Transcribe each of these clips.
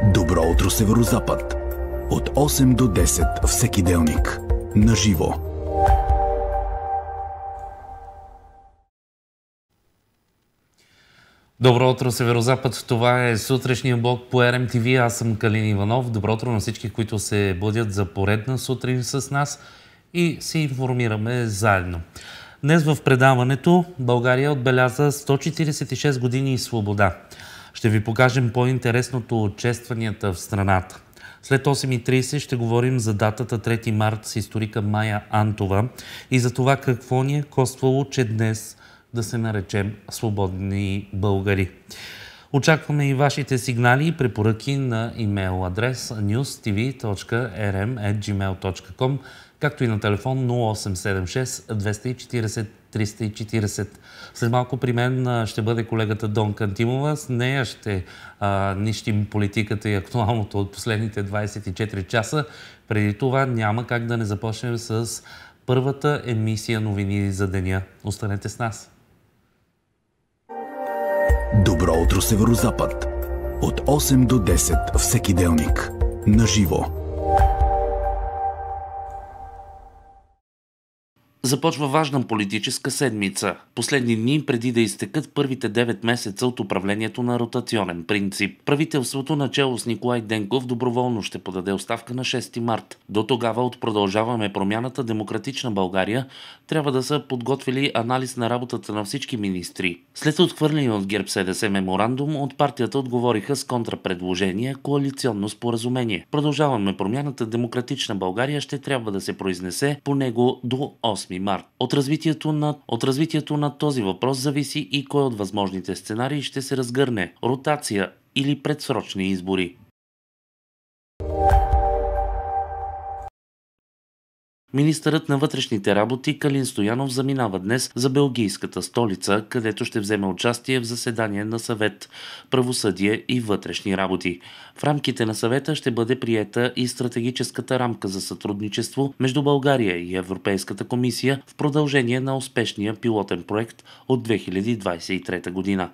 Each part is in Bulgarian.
Добро утро, Северозапад. От 8 до 10 всеки делник. На живо. Добро утро, Северозапад. Това е сутрешния блок по РМТV. Аз съм Калин Иванов. Добро утро на всички, които се будят за поредна сутрин с нас и се информираме заедно. Днес в предаването България отбеляза 146 години свобода. Ще ви покажем по-интересното от честванията в страната. След 8:30 ще говорим за датата 3 март с историка Мая Антова и за това какво ни е коствало, че днес да се наречем свободни българи. Очакваме и вашите сигнали и препоръки на имейл адрес newstv.rm@gmail.com, както и на телефон 0876 240 340. След малко при мен ще бъде колегата Донка Антимова. С нея ще нищим политиката и актуалното от последните 24 часа. Преди това няма как да не започнем с първата емисия новини за деня. Останете с нас. Добро утро, Северозапад. От 8 до 10 всеки делник. На живо. Започва важна политическа седмица. Последни дни преди да изтекат първите 9 месеца от управлението на ротационен принцип. Правителството начело с Николай Денков доброволно ще подаде оставка на 6 март. До тогава от Продължаваме промяната Демократична България трябва да са подготвили анализ на работата на всички министри. След отхвърлени от ГЕРБ СДС меморандум, от партията отговориха с контрапредложение коалиционно споразумение. Продължаваме промяната Демократична България ще трябва да се произнесе по него до 8 март. От развитието на този въпрос зависи и кой от възможните сценарии ще се разгърне – ротация или предсрочни избори. Министърът на вътрешните работи Калин Стоянов заминава днес за белгийската столица, където ще вземе участие в заседание на Съвет правосъдие и вътрешни работи. В рамките на съвета ще бъде приета и стратегическата рамка за сътрудничество между България и Европейската комисия в продължение на успешния пилотен проект от 2023 година.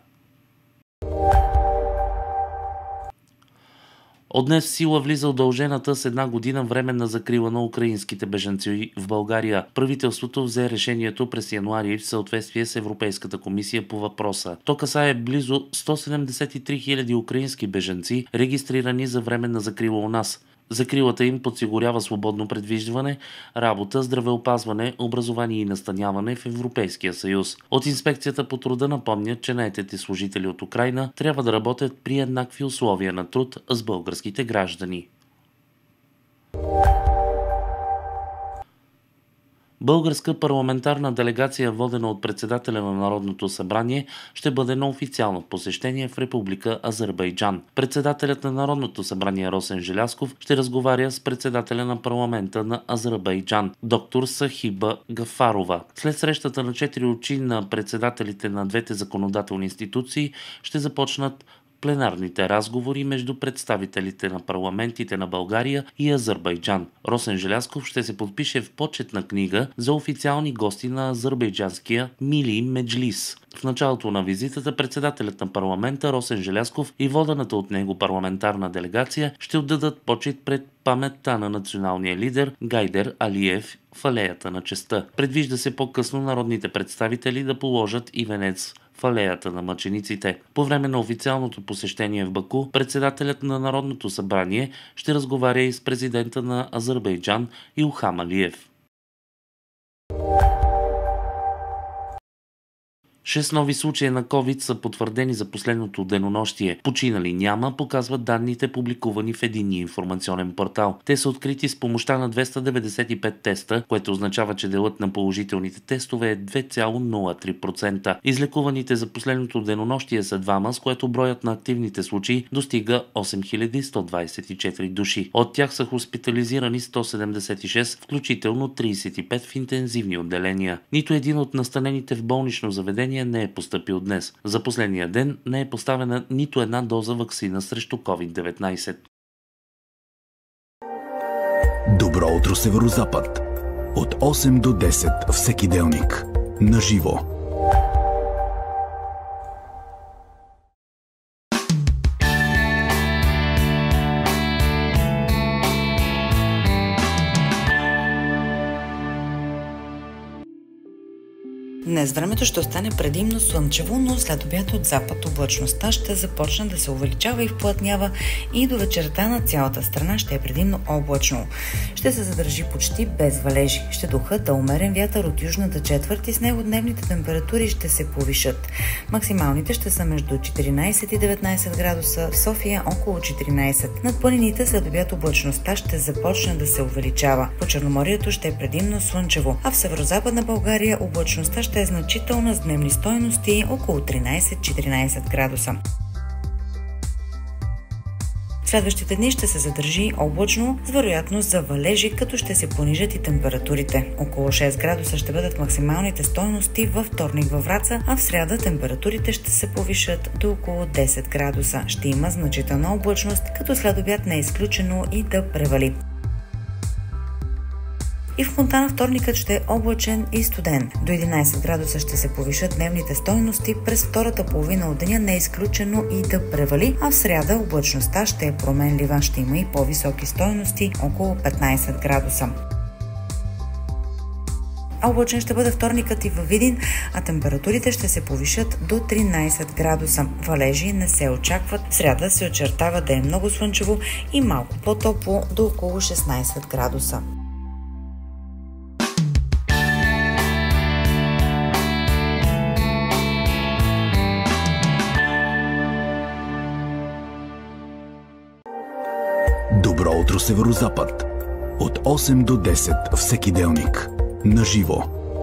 От днес в сила влиза удължената с 1 година временна закрила на украинските бежанци в България. Правителството взе решението през януари в съответствие с Европейската комисия по въпроса. То касае близо 173 000 украински бежанци, регистрирани за временна закрила у нас. Закрилата им подсигурява свободно предвиждане, работа, здравеопазване, образование и настаняване в Европейския съюз. От инспекцията по труда напомнят, че наетите служители от Украйна трябва да работят при еднакви условия на труд с българските граждани. Българска парламентарна делегация, водена от председателя на Народното събрание, ще бъде на официално посещение в Република Азербайджан. Председателят на Народното събрание Росен Желязков ще разговаря с председателя на парламента на Азербайджан, доктор Сахиба Гафарова. След срещата на 4 очи на председателите на двете законодателни институции ще започнат пленарните разговори между представителите на парламентите на България и Азербайджан. Росен Желязков ще се подпише в почетна книга за официални гости на азербайджанския Мили Меджлис. В началото на визитата председателят на парламента Росен Желязков и водената от него парламентарна делегация ще отдадат почет пред паметта на националния лидер Гайдер Алиев в алеята на честта. Предвижда се по-късно народните представители да положат и венец в алеята на мъчениците. По време на официалното посещение в Баку, председателят на Народното събрание ще разговаря и с президента на Азербайджан Илхам Алиев. 6 нови случая на COVID са потвърдени за последното денонощие. Починали няма, показват данните, публикувани в единния информационен портал. Те са открити с помощта на 295 теста, което означава, че делът на положителните тестове е 2,03%. Излекуваните за последното денонощие са 2, с което броят на активните случаи достига 8124 души. От тях са хоспитализирани 176, включително 35 в интензивни отделения. Нито един от настанените в болнично заведение не е постъпил днес. За последния ден не е поставена нито една доза ваксина срещу COVID-19. Добро утро, Северозапад. От 8 до 10 всеки делник. На живо. Днес времето ще остане предимно слънчево, но след обяд от запад облачността ще започне да се увеличава и вплътнява и до вечерта на цялата страна ще е предимно облачно. Ще се задържи почти без валежи. Ще духа да умерен вятър от южната четвърт и с него дневните температури ще се повишат. Максималните ще са между 14 и 19 градуса, в София около 14. Над планините след обяд облачността ще започне да се увеличава. По Черноморието ще е предимно слънчево, а в северозападна България облачността ще е значителна с дневни стойности около 13-14 градуса. Следващите дни ще се задържи облачно с вероятност за валежи, като ще се понижат и температурите. Около 6 градуса ще бъдат максималните стойности във вторник във Враца, а в сряда температурите ще се повишат до около 10 градуса. Ще има значителна облачност, като след обяд не е изключено и да превали. И в Монтана вторникът ще е облачен и студен. До 11 градуса ще се повишат дневните стойности, през втората половина от деня не е изключено и да превали, а в сряда облачността ще е променлива, ще има и по-високи стойности, около 15 градуса. Облачен ще бъде вторникът и във Видин, а температурите ще се повишат до 13 градуса. Валежи не се очакват. В сряда се очертава да е много слънчево и малко по-топло до около 16 градуса. Добро утро, Северозапад. От 8 до 10 всеки делник. Наживо.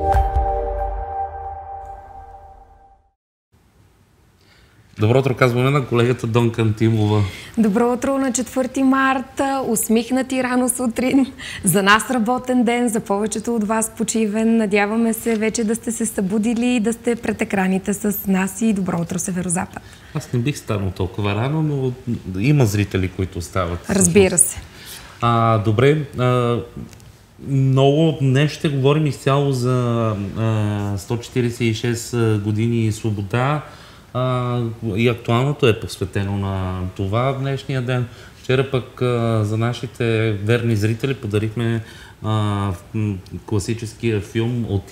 Добро утро, казваме на колегата Донка Тимова. Добро утро на 4 марта, усмихнати рано сутрин. За нас работен ден, за повечето от вас почивен. Надяваме се вече да сте се събудили и да сте пред екраните с нас и добро утро, Северозапад. Аз не бих станал толкова рано, но има зрители, които стават. Разбира се. Добре. Много днес ще говорим изцяло за 146 години свобода. И актуалното е посветено на това в днешния ден. Вчера пък за нашите верни зрители подарихме класическия филм от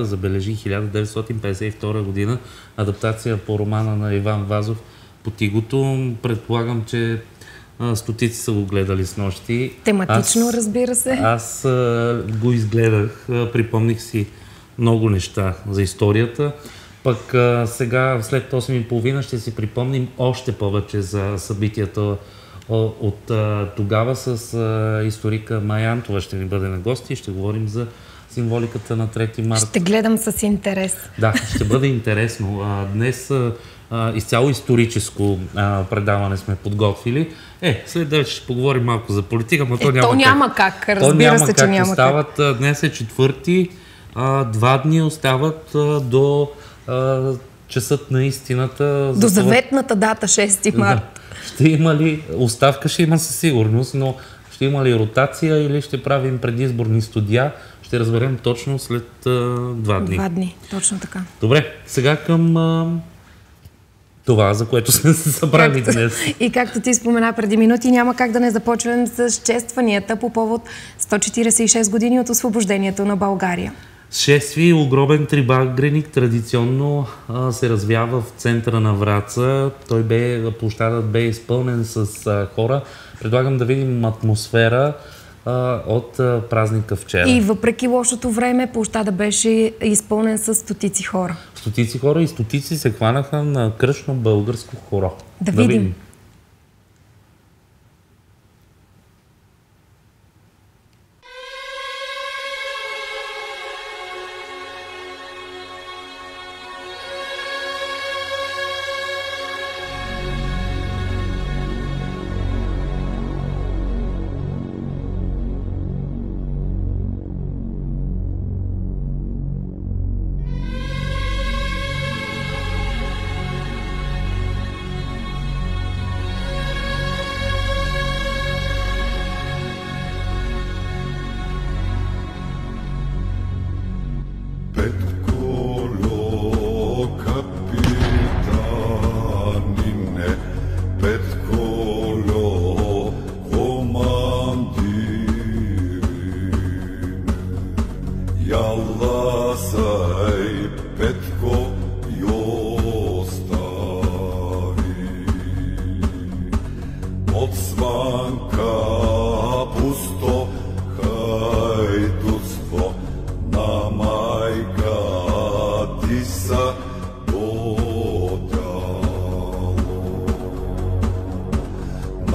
1952 година, адаптация по романа на Иван Вазов «Потигото». Предполагам, че стотици са го гледали снощи. Тематично, разбира се. Аз го изгледах, припомних си много неща за историята. Пък сега, след 8:30, ще си припомним още повече за събитията от тогава с историка Майя Антова. Ще ни бъде на гости и ще говорим за символиката на 3 марта. Ще гледам с интерес. Да, ще бъде интересно. Днес изцяло историческо предаване сме подготвили. След това ще поговорим малко за политика, но то няма как. Разбира се, че няма как. Днес е 4-ти, 2 дни остават до часът на истината. До заветната дата, 6 марта. Да. Ще има ли оставка? Ще има със сигурност, но ще има ли ротация или ще правим предизборни студия? Ще разберем точно след 2 дни. 2 дни, точно така. Добре, сега към това, за което сме се събрали днес. И както ти спомена преди минути, няма как да не започнем с честванията по повод 146 години от освобождението на България. Шестви огромен трибагреник традиционно се развява в центъра на Враца. Площадът бе изпълнен с хора. Предлагам да видим атмосфера от празника вчера. И въпреки лошото време, площадът беше изпълнен с стотици хора. Стотици хора и стотици се хванаха на кръшно българско хоро. Да видим.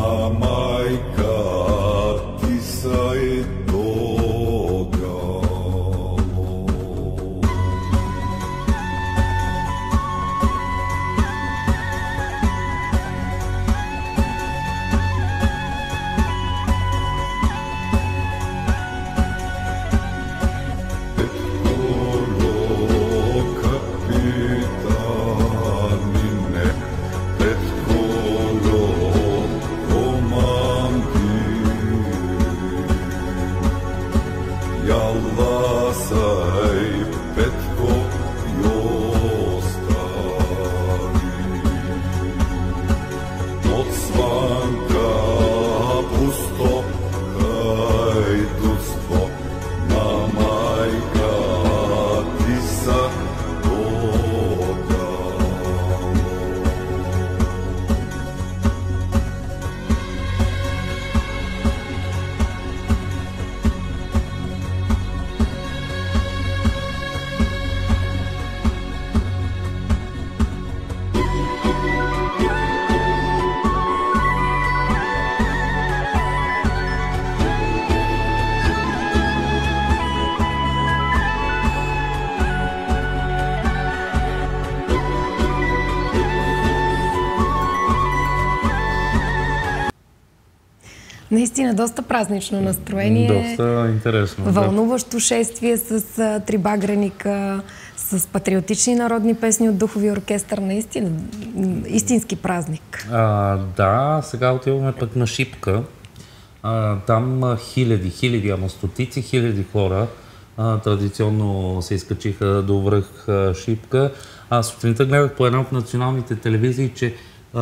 Наистина, доста празнично настроение. Доста интересно. Вълнуващо шествие с трибаграника, с патриотични народни песни от духови оркестър. Наистина, истински празник. Да, сега отиваме пък на Шипка. Там хиляди, ама стотици хиляди хора традиционно се изкачиха до връх Шипка. Сутринта гледах по една от националните телевизии, че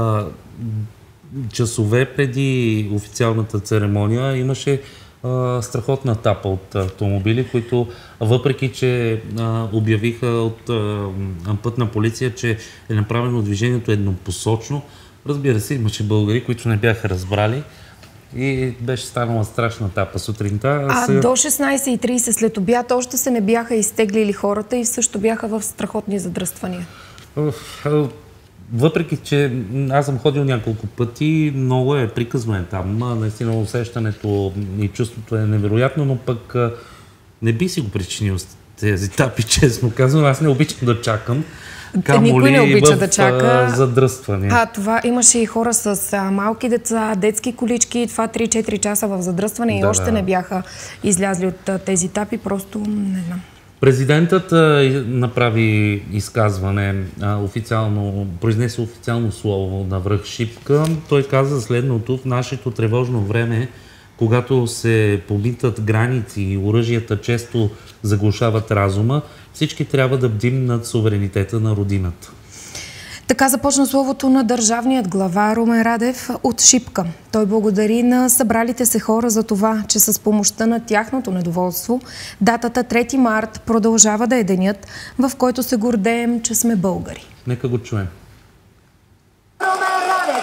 часове преди официалната церемония имаше страхотна тапа от автомобили, които въпреки, че обявиха от пътна полиция, че е направено движението еднопосочно, разбира се, имаше българи, които не бяха разбрали и беше станала страшна тапа сутринта. До 16:30 след обяд още се не бяха изтеглили хората и също бяха в страхотни задръствания. Въпреки, че аз съм ходил няколко пъти, много е приказно там. Наистина усещането и чувството е невероятно, но пък не би си го причинил с тези тапи, честно казвам. Аз не обичам да чакам. Никой не обича да чака. Задръстване. Това имаше и хора с малки деца, детски колички, това 3-4 часа в задръстване и още не бяха излязли от тези тапи, просто не знам. Президентът направи изказване, произнесе официално слово на връх Шипка. Той каза следното: в нашето тревожно време, когато се помитат граници и оръжията често заглушават разума, всички трябва да бдим над суверенитета на родината. Така започна словото на държавният глава Румен Радев от Шипка. Той благодари на събралите се хора за това, че с помощта на тяхното недоволство, датата 3 март продължава да е денят, в който се гордеем, че сме българи. Нека го чуем. Румен Радев!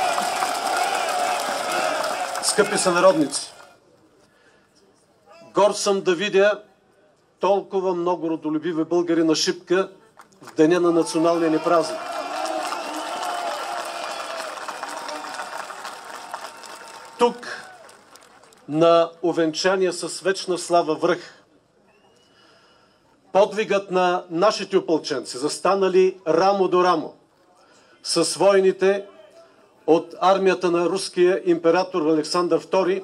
Скъпи сънародници, гор съм да видя толкова много родолюбиви българи на Шипка в деня на националния ни празник. Тук, на увенчание с вечна слава връх, подвигът на нашите опълченци, застанали рамо до рамо с войните от армията на руския император Александър II,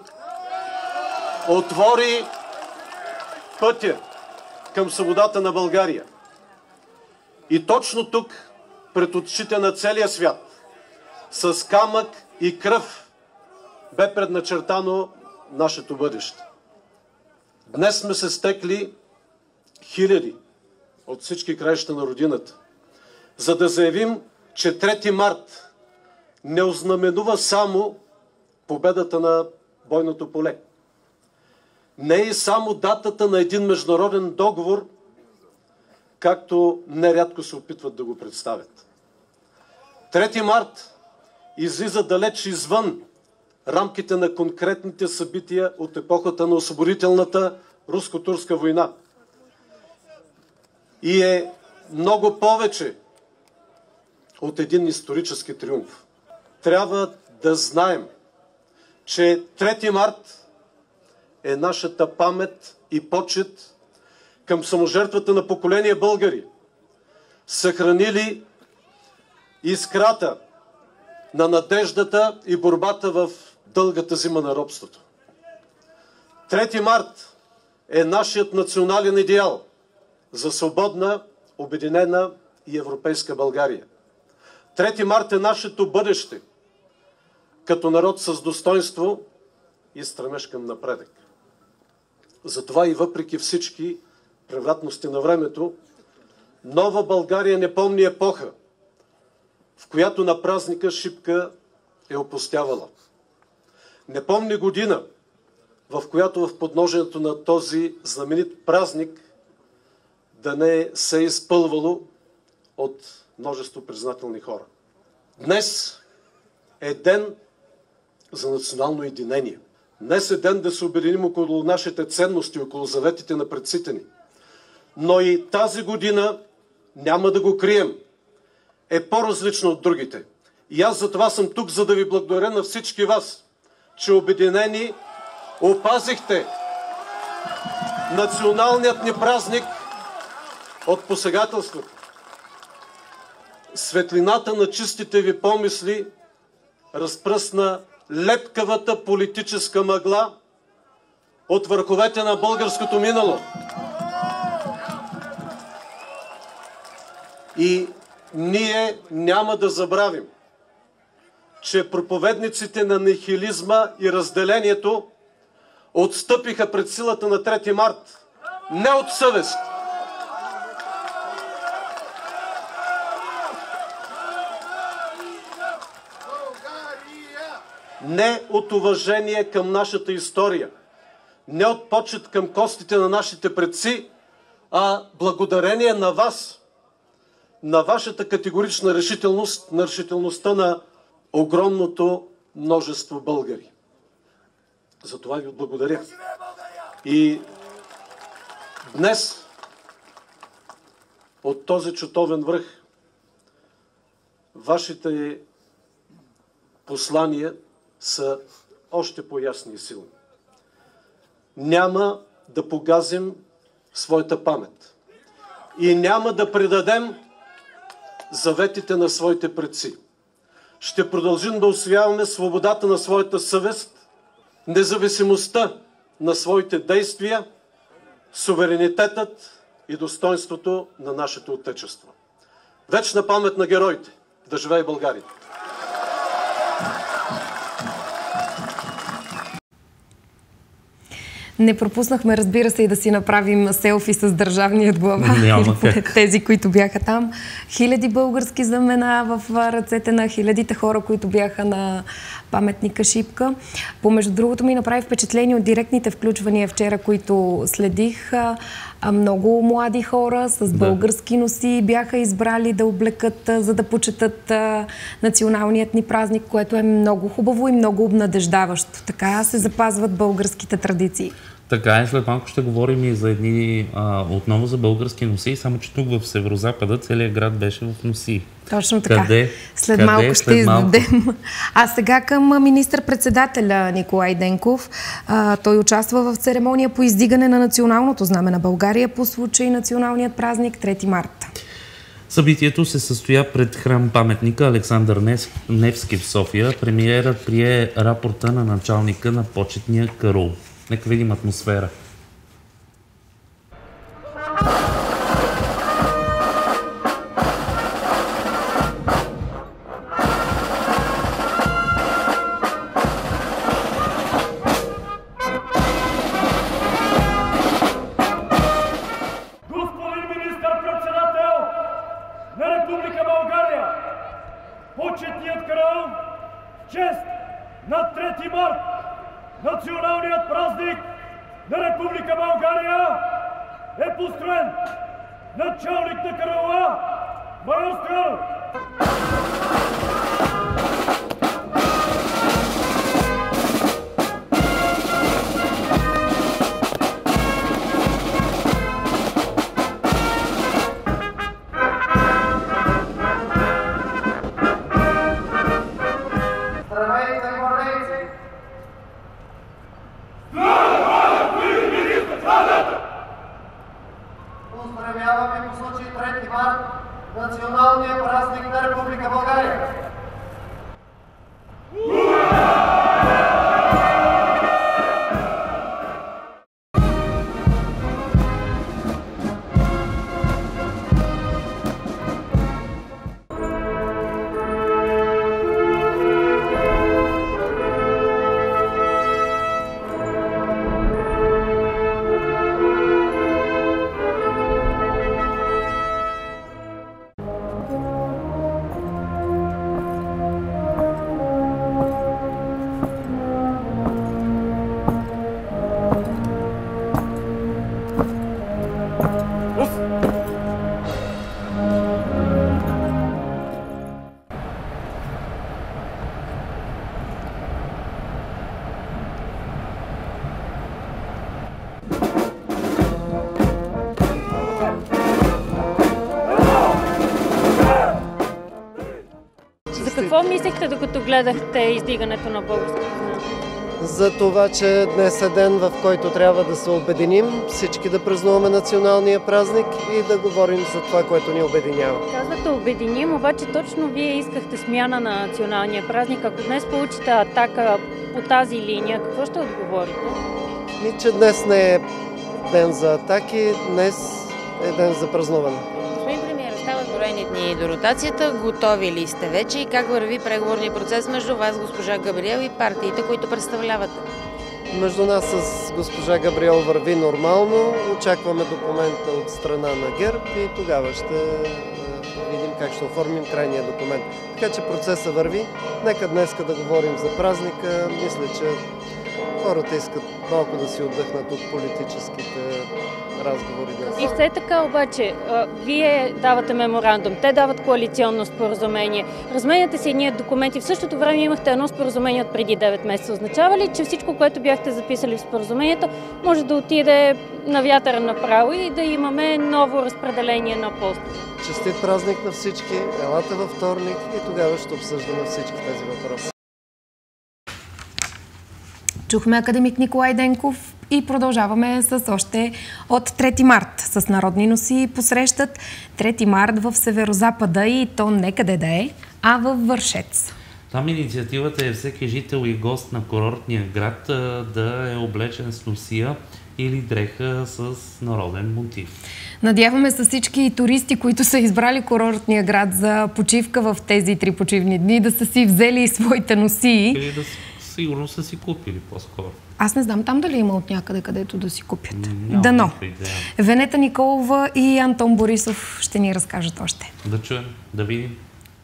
отвори пътя към свободата на България. И точно тук, пред очите на целия свят, с камък и кръв, бе предначертано нашето бъдеще. Днес сме се стекли хиляди от всички краища на родината, за да заявим, че 3 март не ознаменува само победата на бойното поле. Не е само датата на един международен договор, както нерядко се опитват да го представят. 3 март излиза далеч извън рамките на конкретните събития от епохата на освободителната руско-турска война. И е много повече от един исторически триумф. Трябва да знаем, че 3 март е нашата памет и почет към саможертвата на поколения българи, съхранили искрата на надеждата и борбата в дългата зима на робството. 3 март е нашият национален идеал за свободна, обединена и европейска България. 3 март е нашето бъдеще като народ с достоинство и стремеж към напредък. Затова и въпреки всички превратности на времето, нова България не помни епоха, в която на празника шипка е опустявала. Не помни година, в която в подножието на този знаменит празник да не се е изпълвало от множество признателни хора. Днес е ден за национално единение. Днес е ден да се обединим около нашите ценности, около заветите на предците ни. Но и тази година, няма да го крием, е по-различна от другите. И аз за това съм тук, за да ви благодаря на всички вас, че обединени опазихте националният ни празник от посегателството. Светлината на чистите ви помисли разпръсна лепкавата политическа мъгла от върховете на българското минало. И ние няма да забравим, че проповедниците на нихилизма и разделението отстъпиха пред силата на 3 март не от съвест, не от уважение към нашата история, не от почет към костите на нашите предци, а благодарение на вас, на вашата категорична решителност, на решителността на огромното множество българи. Затова ви благодаря. И днес от този чутовен връх вашите послания са още по-ясни и силни. Няма да погазим своята памет и няма да предадем заветите на своите предци. Ще продължим да усвояваме свободата на своята съвест, независимостта на своите действия, суверенитетът и достоинството на нашето отечество. Вечна памет на героите! Да живее България! Не пропуснахме, разбира се, и да си направим селфи с държавният глава или тези, които бяха там. Хиляди български знамена в ръцете на хилядите хора, които бяха на паметника Шипка. Помежду другото ми направи впечатление от директните включвания вчера, които следих. Много млади хора с български носи бяха избрали да облекат, за да почетат националният ни празник, което е много хубаво и много обнадеждаващо. Така се запазват българските традиции. Така е, след малко ще говорим и за едни отново за български носи, само че тук в Северозапада целият град беше в носи. Точно така. Къде? След малко ще издадем. А сега към министър-председателя Николай Денков. Той участва в церемония по издигане на националното знаме на България по случай националният празник 3 марта. Събитието се състоя пред храм-паметника Александър Невски в София. Премиерът прие рапорта на началника на почетния караул. Нека видим атмосфера. Господин министър-председател на Република България, почетният караул в чест на 3 март, националният празник на Република България, е построен. Началник на караула майор Стоянов. Здравейте, гвардейци! мислехте, докато гледахте издигането на българското знаме? За това, че днес е ден, в който трябва да се обединим, всички да празнуваме националния празник и да говорим за това, което ни обединява. Казвате обединим, обаче точно вие искахте смяна на националния празник. Ако днес получите атака по тази линия, какво ще отговорите? Че днес не е ден за атаки, днес е ден за празнуване. Господин премиер, стават броени дни до ротацията. Готови ли сте вече и как върви преговорния процес между вас, госпожа Габриел, и партиите, които представлявате? Между нас с госпожа Габриел върви нормално. Очакваме документа от страна на ГЕРБ и тогава ще видим как ще оформим крайния документ. Така че процесът върви. Нека днеска да говорим за празника. Мисля, че хората искат малко да си отдъхнат от политическите разговори днес. И все така обаче, вие давате меморандум, те дават коалиционно споразумение, разменяте си едни документи, в същото време имахте едно споразумение от преди 9 месеца. Означава ли, че всичко, което бяхте записали в споразумението, може да отиде на вятъра направо и да имаме ново разпределение на пост? Честит празник на всички, елате във вторник и тогава ще обсъждаме всички тези въпроси. Чухме академик Николай Денков и продължаваме с още от 3 март. С народни носи посрещат 3 март в Северозапада и то не къде да е, а във Вършец. Там инициативата е всеки жител и гост на курортния град да е облечен с носия или дреха с народен мотив. Надяваме се всички туристи, които са избрали курортния град за почивка в тези 3 почивни дни, да са си взели своите носии. Или да сигурно са си купили по-скоро. Аз не знам там дали има от някъде, където да си купят. Дано. Венета Николова и Антон Борисов ще ни разкажат още. Да чуем, да видим.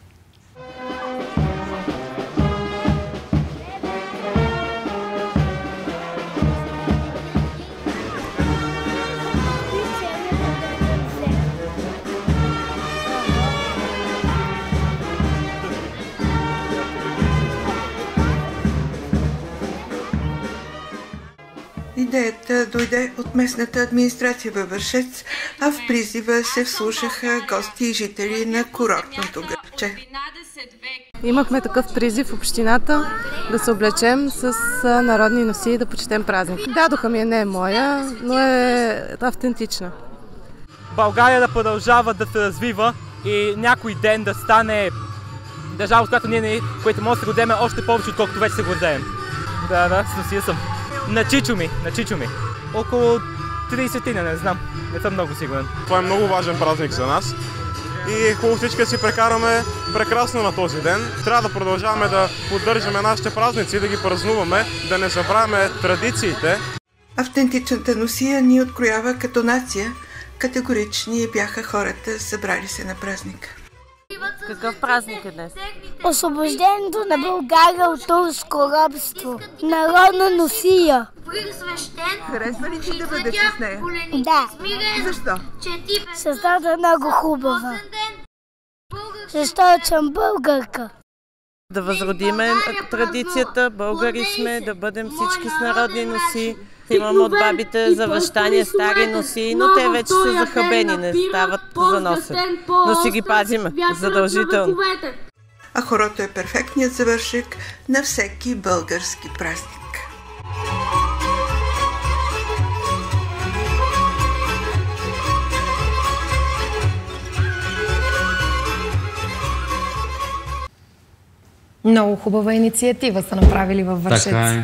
Идеята дойде от местната администрация във Вършец, а в призива се вслушаха гости и жители на курортното градче. Имахме такъв призив в общината да се облечем с народни носии и да почетем празник. Дадоха ми не е моя, но е автентична. България да продължава да се развива и някой ден да стане държава, с която което може да се гордеем още повече, отколкото вече се гордеем. Да, с носия съм. На чичо ми. Около 30-тина, не знам. Не съм много сигурен. Това е много важен празник за нас и хубаво всички да си прекараме прекрасно на този ден. Трябва да продължаваме да поддържаме нашите празници, да ги празнуваме, да не забравяме традициите. Автентичната носия ни откроява като нация. Категорични бяха хората, събрали се на празника. Какъв празник е днес? Освобождението на България от турско робство. Народна носия. Харесва ли ти да бъдеш с нея? Да. Защо? Защото е много хубава. Защото съм българка. Да възродиме традицията, българи сме, да бъдем всички с народни носи. Имам от бабите завещания стари носи, но те вече са захабени, не стават за носене. Но си ги пазиме, задължително. А хорото е перфектният завършек на всеки български празник. Много хубава инициатива са направили във Вършец. Така е.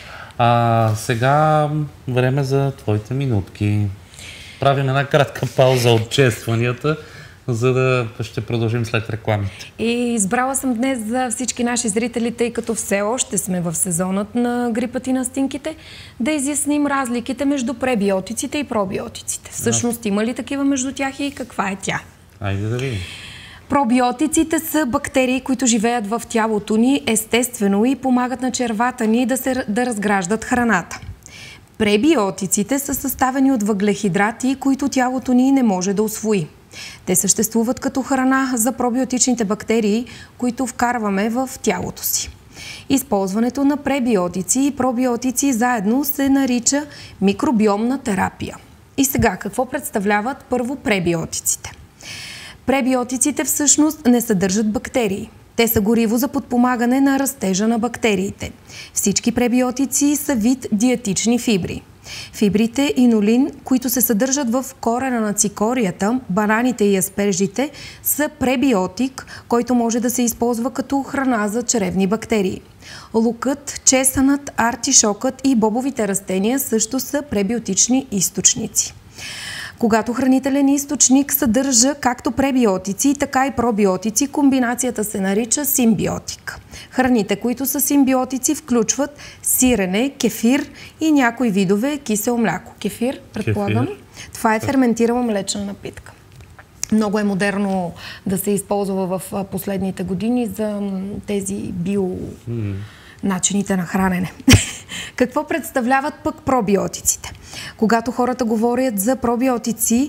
Сега време за твоите минутки. Правим една кратка пауза от честванията, за да ще продължим след рекламите. И избрала съм днес за всички наши зрители, тъй като все още сме в сезонът на грипът и настинките, да изясним разликите между пребиотиците и пробиотиците. Всъщност има ли такива между тях и каква е тя? Айде да видим. Пробиотиците са бактерии, които живеят в тялото ни естествено и помагат на червата ни да разграждат храната. Пребиотиците са съставени от въглехидрати, които тялото ни не може да усвои. Те съществуват като храна за пробиотичните бактерии, които вкарваме в тялото си. Използването на пребиотици и пробиотици заедно се нарича микробиомна терапия. И сега, какво представляват първо пребиотиците? Пребиотиците всъщност не съдържат бактерии. Те са гориво за подпомагане на растежа на бактериите. Всички пребиотици са вид диетични фибри. Фибрите инолин, които се съдържат в корена на цикорията, бананите и аспержите, са пребиотик, който може да се използва като храна за чревни бактерии. Лукът, чесънът, артишокът и бобовите растения също са пребиотични източници. Когато хранителен източник съдържа както пребиотици, така и пробиотици, комбинацията се нарича симбиотик. Храните, които са симбиотици, включват сирене, кефир и някои видове кисело мляко. Кефир, предполагам. Това е ферментирана млечна напитка. Много е модерно да се използва в последните години за тези начините на хранене. Какво представляват пък пробиотиците? Когато хората говорят за пробиотици,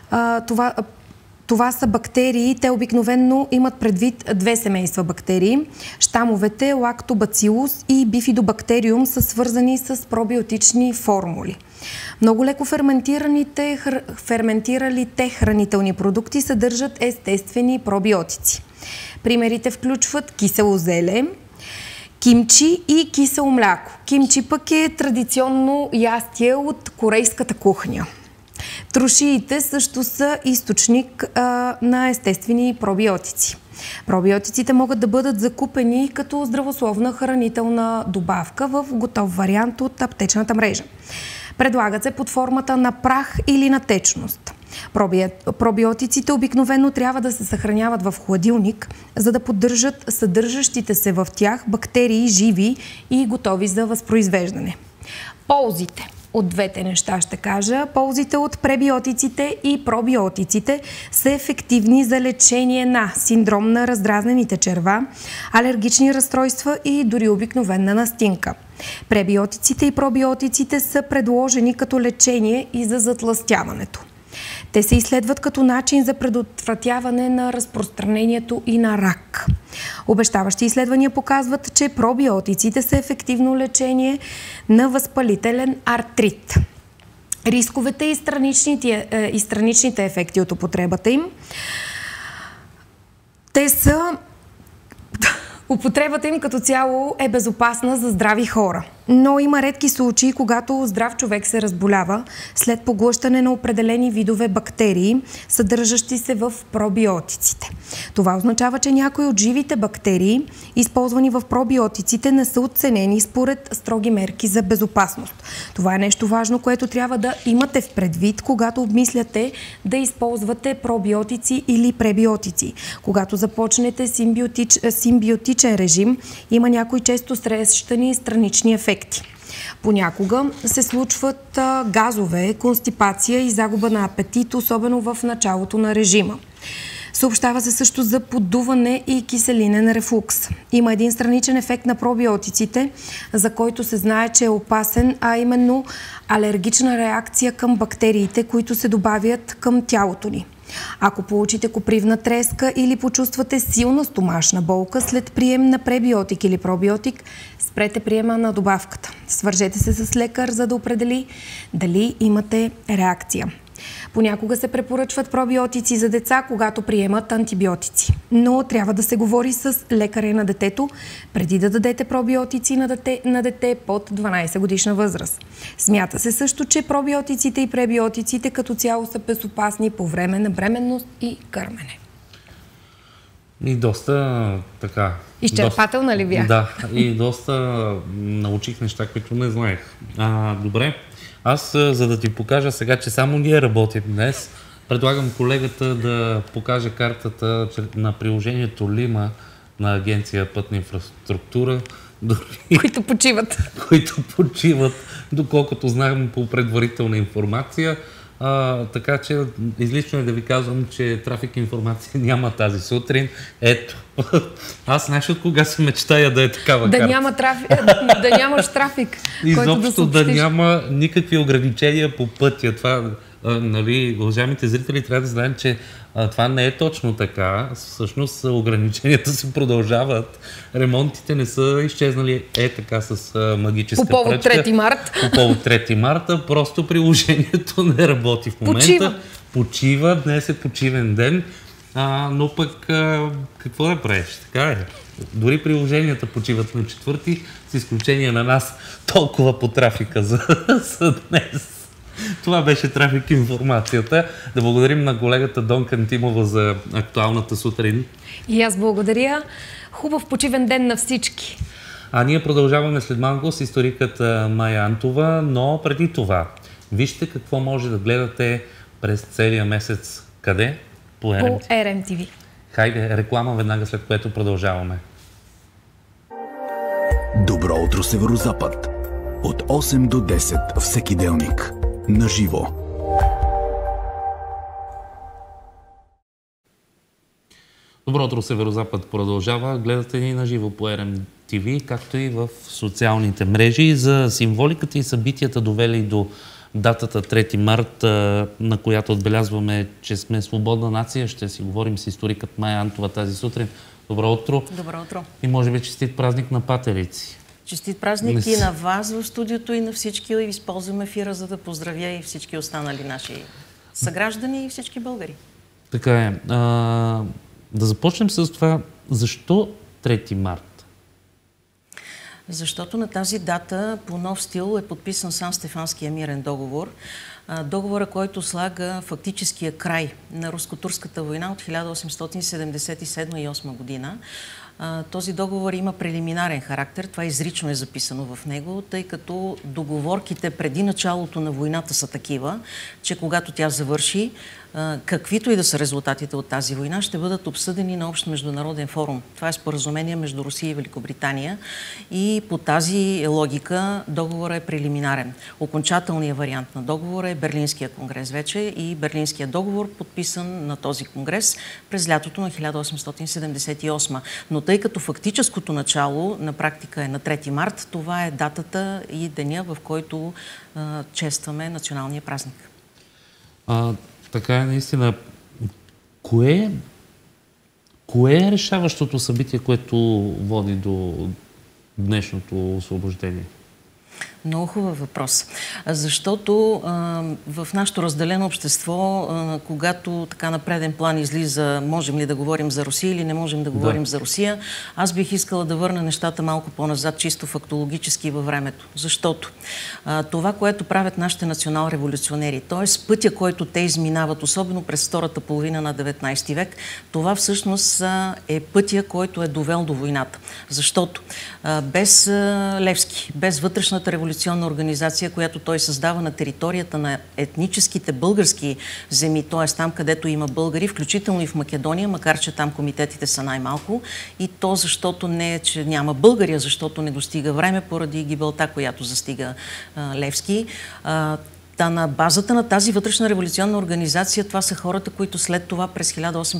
това са бактерии. Те обикновено имат предвид две семейства бактерии. Щамовете лактобацилус и бифидобактериум са свързани с пробиотични формули. Много леко ферментиралите хранителни продукти съдържат естествени пробиотици. Примерите включват кисело зеле, кимчи и кисело мляко. Кимчи пък е традиционно ястие от корейската кухня. Трошиите също са източник на естествени пробиотици. Пробиотиците могат да бъдат закупени като здравословна хранителна добавка в готов вариант от аптечната мрежа. Предлагат се под формата на прах или на течност. Пробиотиците обикновено трябва да се съхраняват в хладилник, за да поддържат съдържащите се в тях бактерии живи и готови за възпроизвеждане. Ползите от двете неща ще кажа. Ползите от пребиотиците и пробиотиците са ефективни за лечение на синдром на раздразнените черва, алергични разстройства и дори обикновена настинка. Пребиотиците и пробиотиците са предложени като лечение и за затлъстяването. Те се изследват като начин за предотвратяване на разпространението и на рак. Обещаващи изследвания показват, че пробиотиците са ефективно лечение на възпалителен артрит. Рисковете и страничните ефекти от употребата им. Употребата им като цяло е безопасна за здрави хора. Но има редки случаи, когато здрав човек се разболява след поглъщане на определени видове бактерии, съдържащи се в пробиотиците. Това означава, че някои от живите бактерии, използвани в пробиотиците, не са оценени според строги мерки за безопасност. Това е нещо важно, което трябва да имате в предвид, когато обмисляте да използвате пробиотици или пребиотици. Когато започнете симбиотичен режим, има някои често срещани странични ефекти. Понякога се случват газове, констипация и загуба на апетит, особено в началото на режима. Съобщава се също за поддуване и киселинен рефлукс. Има един страничен ефект на пробиотиците, за който се знае, че е опасен, а именно алергична реакция към бактериите, които се добавят към тялото ни. Ако получите копривна треска или почувствате силна стомашна болка след прием на пребиотик или пробиотик, спрете приема на добавката. Свържете се с лекар, за да определи дали имате реакция. Понякога се препоръчват пробиотици за деца, когато приемат антибиотици. Но трябва да се говори с лекаря на детето, преди да дадете пробиотици на дете под 12 годишна възраст. Смята се също, че пробиотиците и пребиотиците като цяло са безопасни по време на бременност и кърмене. И доста така... Изчерпателна ли бях? Да, и доста научих неща, които не знаех. Добре. Аз, за да ти покажа сега, че само ние работим днес, предлагам колегата да покаже картата на приложението Лима на Агенция Пътна инфраструктура. Които почиват. Които почиват, доколкото знам по предварителна информация. Така че излишно е да ви казвам, че трафик информация няма тази сутрин. Ето. Аз знаеш от кога си мечтая да е такава карта. Да нямаш трафик. Изобщо да няма никакви ограничения по пътя. Това, нали, уважаемите зрители трябва да знаем, че това не е точно така. Всъщност ограниченията се продължават. Ремонтите не са изчезнали така с магическа пръчка. По повод 3 март. По повод 3 марта. Просто приложението не работи в момента. Почива. Днес е почивен ден. Но пък какво да правиш? Така е. Дори приложенията почиват на 4-ти, с изключение на нас, толкова по трафика за днес. Това беше Трафик информацията. Да благодарим на колегата Донка Тимова за актуалната сутрин. И аз благодаря. Хубав почивен ден на всички. А ние продължаваме след малко с историкът Майя Антова, но преди това, вижте какво може да гледате през целия месец. Къде? По RMTV. Хайде, реклама веднага, след което продължаваме. Добро утро, Северозапад. От 8 до 10 всеки делник. На живо. Добро утро, Северозапад продължава. Гледате ни на живо по RMTV, както и в социалните мрежи. За символиката и събитията, довели до датата 3 март, на която отбелязваме, че сме свободна нация, ще си говорим с историкът Майя Антова тази сутрин. Добро утро. Добро утро. И може би честит празник на патерици. Честит празник и на вас в студиото, и на всички. И използвам ефира, за да поздравя и всички останали наши съграждани и всички българи. Така е. Да започнем с това. Защо 3 март? Защото на тази дата по нов стил е подписан Сан-Стефанския мирен договор. Договора, който слага фактическия край на руско-турската война от 1877 и 8 година. Този договор има прелиминарен характер, това изрично е записано в него, тъй като договорките преди началото на войната са такива, че когато тя завърши, каквито и да са резултатите от тази война, ще бъдат обсъдени на общ международен форум. Това е споразумение между Русия и Великобритания и по тази логика договорът е прелиминарен. Окончателният вариант на договора е Берлинския конгрес вече и Берлинския договор, подписан на този конгрес през лятото на 1878. Но тъй като фактическото начало на практика е на 3 март, това е датата и деня, в който честваме националния празник. Така е, наистина. Кое е решаващото събитие, което води до днешното освобождение? Много хубав въпрос. Защото в нашето разделено общество, когато така на преден план излиза можем ли да говорим за Русия или не можем да говорим за Русия, аз бих искала да върна нещата малко по-назад, чисто фактологически във времето. Защото това, което правят нашите национал-революционери, т.е. пътя, който те изминават, особено през втората половина на 19 век, това всъщност е пътя, който е довел до войната. Защото без Левски, без вътрешната революционна организация, която той създава на територията на етническите български земи, т.е. там, където има българи, включително и в Македония, макар че там комитетите са най-малко. И то защото не е, че няма българи, а защото не достига време поради гибелта, която застига Левски. На базата на тази вътрешна революционна организация, това са хората, които след това през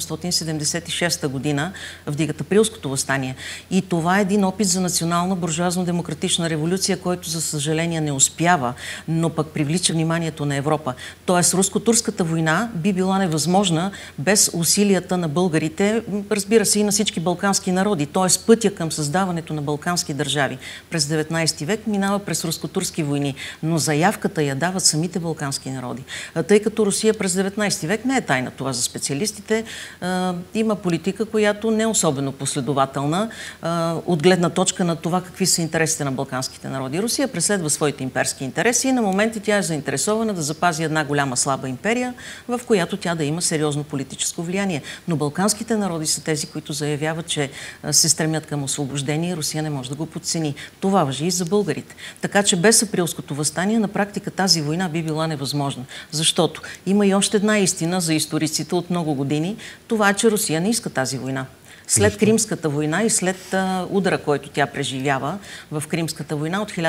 1876 година вдигат Априлското въстание. И това е един опит за национална буржуазно-демократична революция, който за съжаление не успява, но пък привлича вниманието на Европа. Тоест, руско-турската война би била невъзможна без усилията на българите, разбира се, и на всички балкански народи. Тоест, пътя към създаването на балкански държави през 19 век минава през руско-турски войни, но заявката я дават самите балкански народи. Тъй като Русия през 19 век не е тайна това за специалистите, има политика, която не е особено последователна от гледна точка на това какви са интересите на балканските народи. Русия преследва своите имперски интереси и на моменти тя е заинтересована да запази една голяма слаба империя, в която тя да има сериозно политическо влияние. Но балканските народи са тези, които заявяват, че се стремят към освобождение и Русия не може да го подцени. Това важи и за българите. Така че без Априлското въстание на практика тази война би била невъзможна. Защото има и още една истина за историците от много години. Това е, че Русия не иска тази война. След Кримската война и след удара, който тя преживява в Кримската война от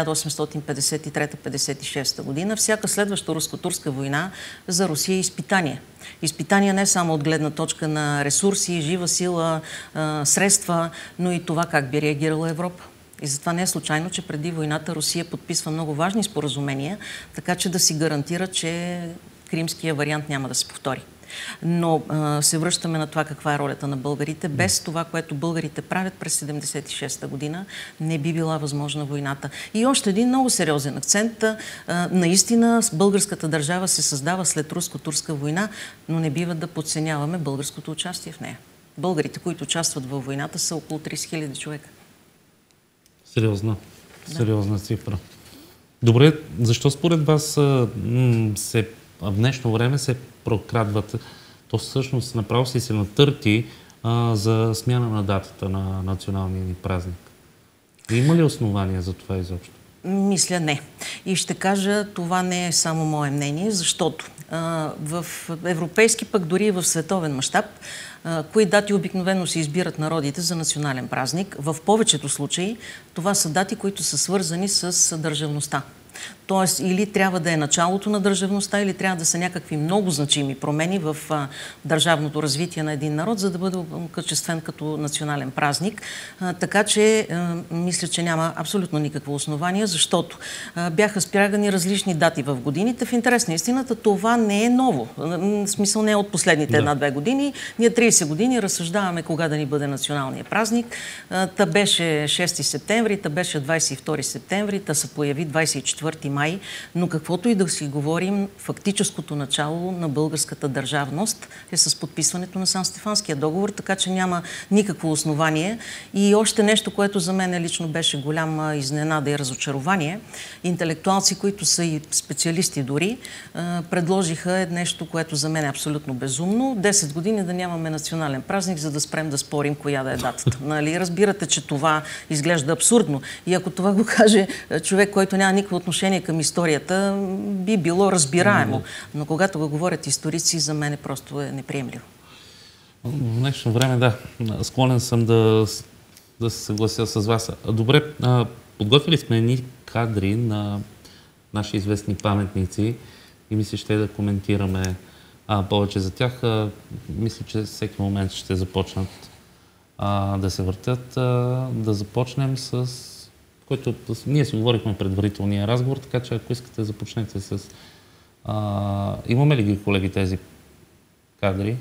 1853-56 година, всяка следваща руско-турска война за Русия е изпитание. Изпитание не само от гледна точка на ресурси, жива сила, средства, но и това как би реагирала Европа. И затова не е случайно, че преди войната Русия подписва много важни споразумения, така че да си гарантира, че кримския вариант няма да се повтори. Но се връщаме на това каква е ролята на българите. Без това, което българите правят през 76-та година, не би била възможна войната. И още един много сериозен акцент. Наистина българската държава се създава след руско-турска война, но не бива да подценяваме българското участие в нея. Българите, които участват във войната, са около 30 000 човека. Сериозна цифра. Добре, защо според вас в днешно време се прокрадват, то всъщност направо си се натърти за смяна на датата на националния ни празник? Има ли основания за това изобщо? Мисля не. И ще кажа, това не е само мое мнение, защото в европейски, пък дори и в световен мащаб, кои дати обикновено се избират народите за национален празник. В повечето случаи това са дати, които са свързани с държавността. Тоест, или трябва да е началото на държавността, или трябва да са някакви много значими промени в държавното развитие на един народ, за да бъде окачествен като национален празник. Така че, мисля, че няма абсолютно никакво основание, защото бяха спрягани различни дати в годините. В интерес на истината, това не е ново. В смисъл не е от последните една-две години. Ние 30 години разсъждаваме кога да ни бъде националния празник. Та беше 6 септември, та беше 22 септември, та се появи 24 май, но каквото и да си говорим, фактическото начало на българската държавност е с подписването на Сан-Стефанския договор, така че няма никакво основание. И още нещо, което за мен лично беше голяма изненада и разочарование. Интелектуалци, които са и специалисти дори, предложиха нещо, което за мен е абсолютно безумно. 10 години да нямаме национален празник, за да спрем да спорим коя да е датата. Нали? Разбирате, че това изглежда абсурдно. И ако това го каже човек, който няма никакво отношение към историята, би било разбираемо. Но когато го говорят историци, за мен просто е неприемливо. В днешно време, да. Склонен съм да се съглася с вас. Добре, подготвили сме едни кадри на наши известни паметници и мисля, ще да коментираме повече за тях. Мисля, че всеки момент ще започнат да се въртят. Да започнем с който ние си говорихме предварителния разговор, така че ако искате, започнете с... Имаме ли ги, колеги, тези кадри?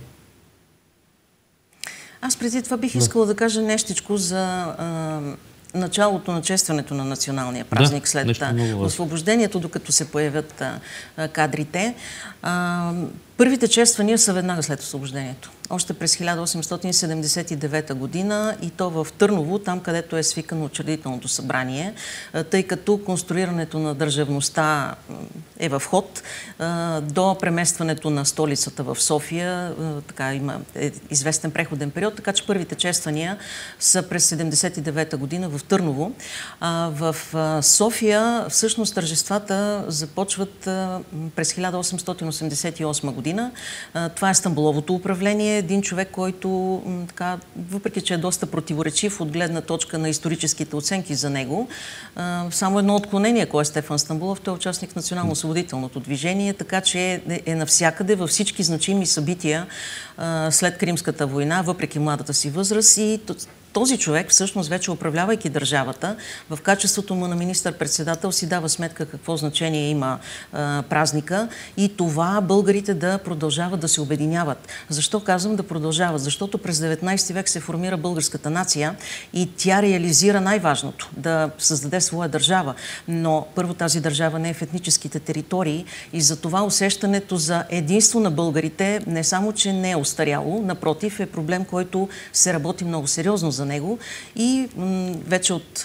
Аз преди това бих искала да кажа нещичко за началото на честването на националния празник след освобождението, докато се появят кадрите. Първите чествания са веднага след освобождението. Още през 1879 година и то в Търново, там където е свикано учредителното събрание, тъй като конструирането на държавността е в ход. До преместването на столицата в София така има известен преходен период, така че първите чествания са през 79 година в Търново. В София всъщност тържествата започват през 1888 година. Това е Стамболовото управление. Един човек, който, така, въпреки че е доста противоречив от гледна точка на историческите оценки за него, само едно отклонение, кой е Стефан Стамболов, той е участник в национално-освободителното движение, така че е навсякъде във всички значими събития след Кримската война, въпреки младата си възраст, и този човек, всъщност, вече управлявайки държавата, в качеството му на министър-председател си дава сметка какво значение има празника и това българите да продължават да се обединяват. Защо казвам да продължават? Защото през 19 век се формира българската нация и тя реализира най-важното – да създаде своя държава. Но първо тази държава не е в етническите територии и за това усещането за единство на българите не само, че не е остаряло, напротив, е проблем, който се работи много сериозно за него и вече от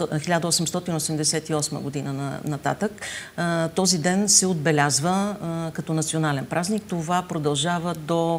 1888 година нататък този ден се отбелязва като национален празник. Това продължава до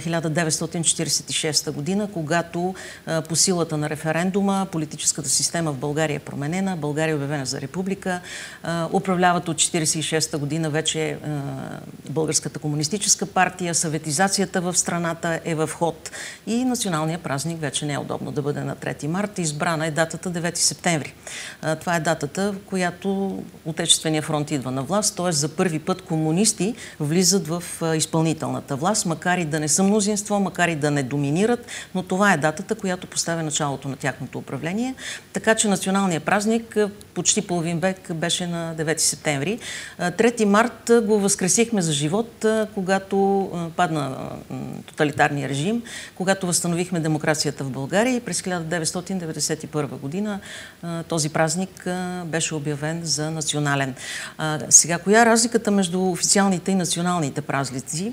1946 година, когато по силата на референдума политическата система в България е променена, България е обявена за република, управляват от 1946 година вече Българската комунистическа партия, съветизацията в страната е в ход и националният празник вече не е удобно да бъде на 3 март. Избрана е датата 9 септември. Това е датата, в която Отечествения фронт идва на власт, т.е. за първи път комунисти влизат в изпълнителната власт, макар и да не са мнозинство, макар и да не доминират, но това е датата, която поставя началото на тяхното управление. Така че националният празник почти половин век беше на 9 септември. 3 март го възкресихме за живот, когато падна тоталитарния режим, когато възстановихме демокрацията в България и през 1991 година този празник беше обявен за национален. Сега, коя е разликата между официалните и националните празници?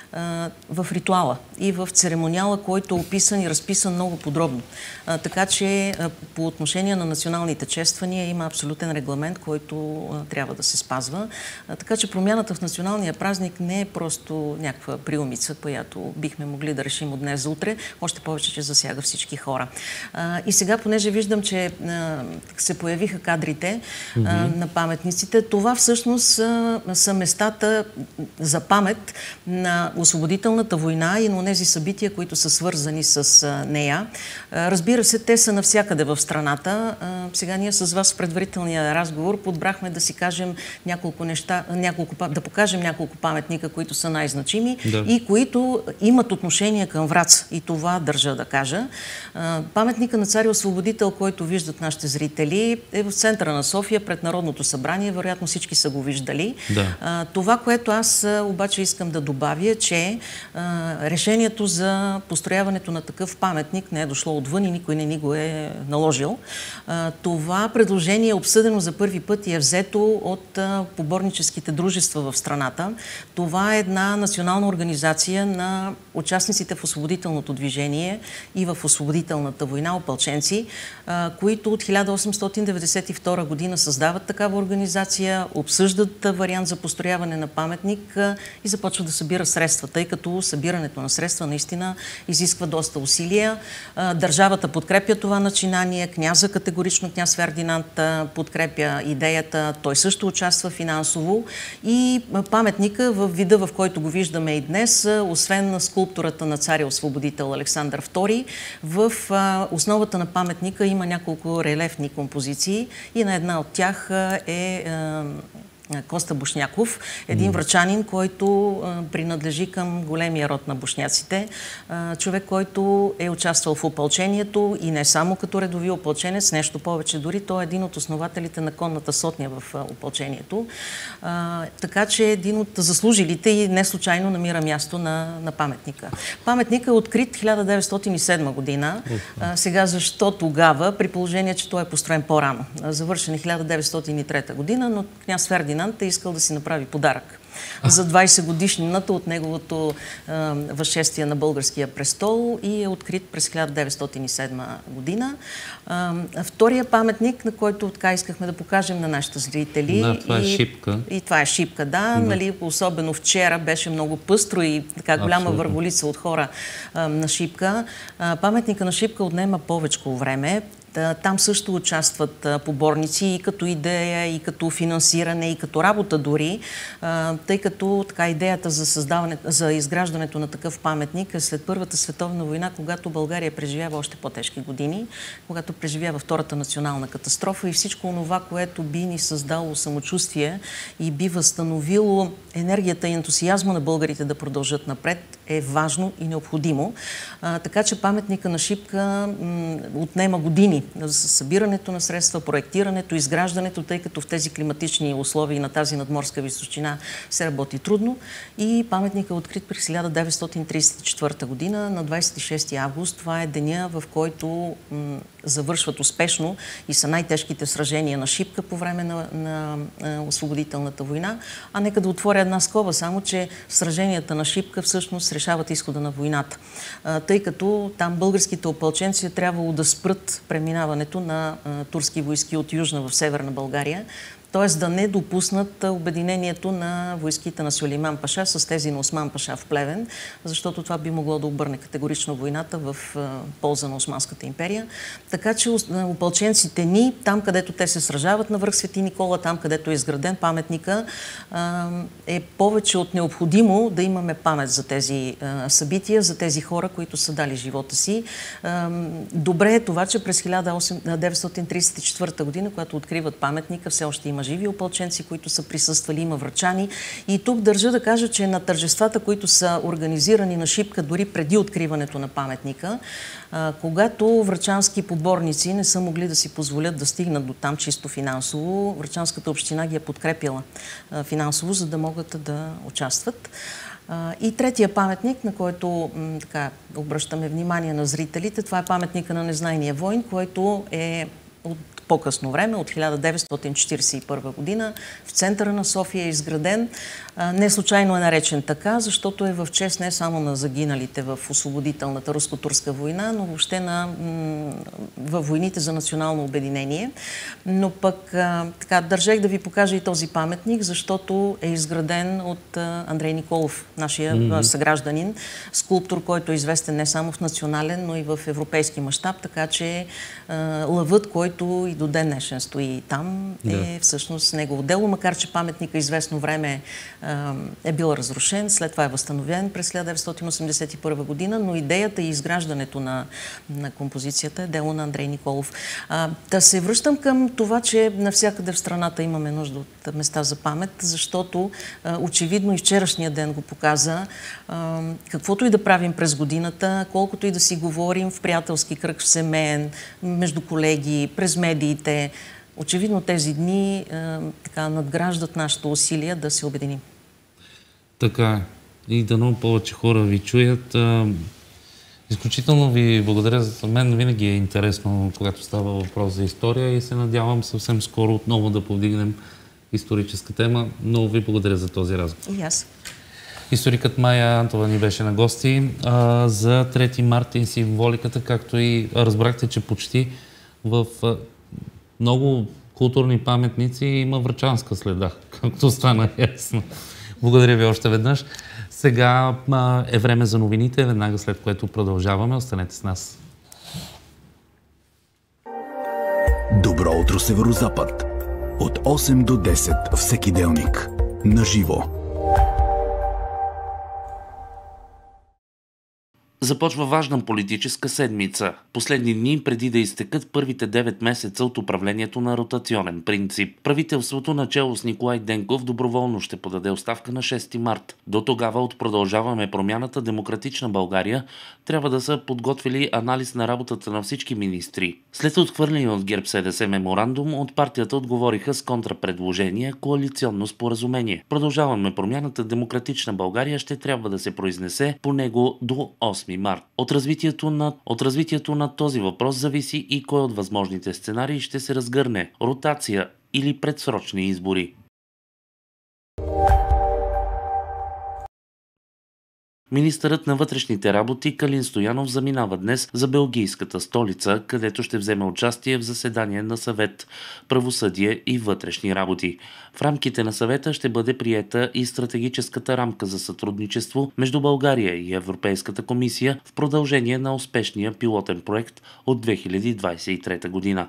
В ритуала и в церемониала, който е описан и разписан много подробно. Така че по отношение на националните чествания има абсолютен регламент, който трябва да се спазва. Така че промяната в националния празник не е просто някаква приумица, която бихме могли да решим от днес за утре, още повече, че засяга всички хора. И сега, понеже виждам, че се появиха кадрите на паметниците, това всъщност са местата за памет на освободителната война и на онези събития, които са свързани с нея. Разбира се, те са навсякъде в страната. Сега ние с вас в предварителния разговор подбрахме да си кажем няколко неща, да покажем няколко паметника, които са най-значими и които имат отношение към Враца. И това държа да кажа. Паметника на царя освободител, който виждат нашите зрители, е в центъра на София, пред Народното събрание. Вероятно всички са го виждали. Това, което аз обаче искам да добавя, че решението за построяването на такъв паметник не е дошло отвън и никой не ни го е наложил. Това предложение е обсъдено за първи път и е взето от поборническите дружества в страната. Това е една национална организация на участниците в освободителното движение и в освободителната война, опълченци, които от 1892 година създават такава организация, обсъждат вариант за построяване на паметник и започват да събират средства, тъй като събирането на средства наистина изисква доста усилия. Държавата подкрепя това начинание, княза категорично, княз Фердинанд подкрепя идеята, той също участва финансово и паметника в вида, в който го виждаме и днес, освен на скулптурата на царя освободител Александър II, в основата на паметника има няколко релефни композиции и на една от тях е Коста Бошняков, един врачанин, който принадлежи към големия род на бошняците. Човек, който е участвал в опълчението и не само като редови опълченец, нещо повече дори. Той е един от основателите на конната сотня в опълчението. Така че един от заслужилите и не случайно намира място на паметника. Паметникът е открит 1907 година. Сега защо тогава, при положение, че той е построен по-рано? Завършен 1903 година, но княз Фердинанд е искал да си направи подарък за 20 годишнината от неговото възшествие на българския престол и е открит през 1907 година. Втория паметник, на който така искахме да покажем на нашите зрители. Това е Шипка. И това е Шипка, да. Нали, особено вчера беше много пъстро и така голяма върволица от хора на Шипка. Паметника на Шипка отнема повечко време. Там също участват поборници и като идея, и като финансиране, и като работа дори, тъй като така идеята за изграждането на такъв паметник е след Първата световна война, когато България преживява още по-тежки години, когато преживява Втората национална катастрофа и всичко това, което би ни създало самочувствие и би възстановило енергията и ентусиазма на българите да продължат напред, е важно и необходимо. Така че паметника на Шипка отнема години за събирането на средства, проектирането, изграждането, тъй като в тези климатични условия и на тази надморска височина се работи трудно. И паметникът е открит през 1934 година на 26 август. Това е деня, в който завършват успешно и са най-тежките сражения на Шипка по време на освободителната война. А нека да отворя една скоба, само че сраженията на Шипка всъщност решават изхода на войната. Тъй като там българските опълченци трябвало да спрат преминаването на турски войски от Южна в Северна България. т.е. да не допуснат обединението на войските на Сюлейман Паша с тези на Осман Паша в Плевен, защото това би могло да обърне категорично войната в полза на Османската империя. Така че опълченците ни, там където те се сражават на връх Свети Никола, там където е изграден паметника, е повече от необходимо да имаме памет за тези събития, за тези хора, които са дали живота си. Добре е това, че през 1934 година, когато откриват паметника, все още има живи опълченци, които са присъствали, има врачани. И тук държа да кажа, че на тържествата, които са организирани на Шипка дори преди откриването на паметника, когато врачански подборници не са могли да си позволят да стигнат до там чисто финансово, врачанската община ги е подкрепила финансово, за да могат да участват. И третия паметник, на който обръщаме внимание на зрителите, това е паметника на Незнайния войн, който е от по-късно време, от 1941 година, в центъра на София е изграден. Не случайно е наречен така, защото е в чест не само на загиналите в освободителната руско-турска война, но въобще във войните за национално обединение. Но пък държах да ви покажа и този паметник, защото е изграден от Андрей Николов, нашия съгражданин, скулптор, който е известен не само в национален, но и в европейски мащаб, така че лъвът, който и до ден днешен стои там, е всъщност негово дело, макар че паметника известно време е бил разрушен, след това е възстановен през 1981 година, но идеята и изграждането на композицията е дело на Андрей Николов. Да се връщам към това, че навсякъде в страната имаме нужда от места за памет, защото очевидно и вчерашния ден го показа. Каквото и да правим през годината, колкото и да си говорим в приятелски кръг, в семейен, между колеги, през медиите, очевидно тези дни надграждат нашето усилие да се обединим. Така, и дано повече хора ви чуят. Изключително ви благодаря. За мен винаги е интересно, когато става въпрос за история и се надявам съвсем скоро отново да повдигнем историческа тема. Много ви благодаря за този разговор. И аз. Историкът Майя Антова ни беше на гости. За 3 марта и символиката, както и разбрахте, че почти в много културни паметници има врачанска следа, както стана ясно. Благодаря ви още веднъж. Сега е време за новините, веднага след което продължаваме. Останете с нас. Добро утро, Северозапад. От 8 до 10 всеки делник. Наживо. Започва важна политическа седмица. Последни дни преди да изтекат първите 9 месеца от управлението на ротационен принцип. Правителството начело с Николай Денков доброволно ще подаде оставка на 6 март. До тогава от Продължаваме промяната Демократична България трябва да са подготвили анализ на работата на всички министри. След отхвърлени от ГЕРБ СДС меморандум, от партията отговориха с контрапредложение коалиционно споразумение. Продължаваме промяната Демократична България ще трябва да се произнесе по него до 8 март. От развитието на този въпрос зависи и кой от възможните сценарии ще се разгърне – ротация или предсрочни избори. Министърът на вътрешните работи Калин Стоянов заминава днес за белгийската столица, където ще вземе участие в заседание на Съвет правосъдие и вътрешни работи. В рамките на съвета ще бъде приета и стратегическата рамка за сътрудничество между България и Европейската комисия в продължение на успешния пилотен проект от 2023 година.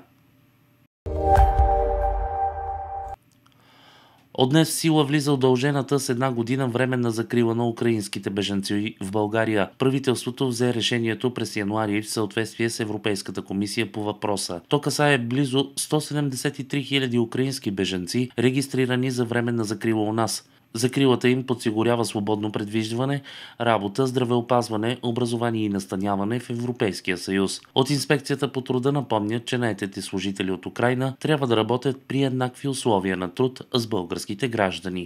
От днес в сила влиза удължената с 1 година временна закрила на украинските бежанци в България. Правителството взе решението през януари в съответствие с Европейската комисия по въпроса. То касае близо 173 000 украински бежанци, регистрирани за временна закрила у нас. Закрилата им подсигурява свободно предвиждане, работа, здравеопазване, образование и настаняване в Европейския съюз. От инспекцията по труда напомнят, че наетите служители от Украйна трябва да работят при еднакви условия на труд с българските граждани.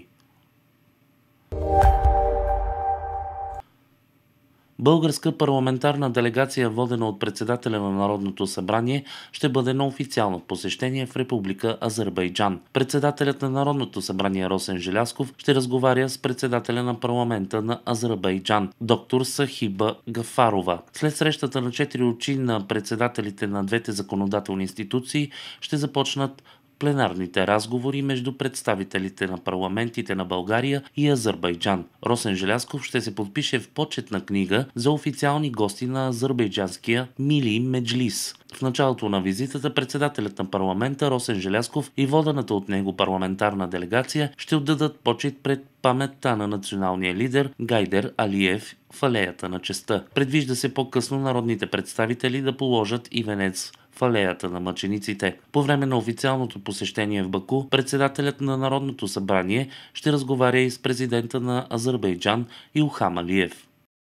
Българска парламентарна делегация, водена от председателя на Народното събрание, ще бъде на официално посещение в Република Азербайджан. Председателят на Народното събрание Росен Желязков ще разговаря с председателя на парламента на Азербайджан, доктор Сахиба Гафарова. След срещата на 4 очи на председателите на двете законодателни институции ще започнат пленарните разговори между представителите на парламентите на България и Азербайджан. Росен Желязков ще се подпише в почетна книга за официални гости на азербайджанския Мили Меджлис. В началото на визитата председателят на парламента Росен Желязков и водената от него парламентарна делегация ще отдадат почет пред паметта на националния лидер Гайдер Алиев в алеята на честта. Предвижда се по-късно народните представители да положат и венец в алеята на мъчениците. По време на официалното посещение в Баку, председателят на Народното събрание ще разговаря и с президента на Азербайджан Илхам Алиев.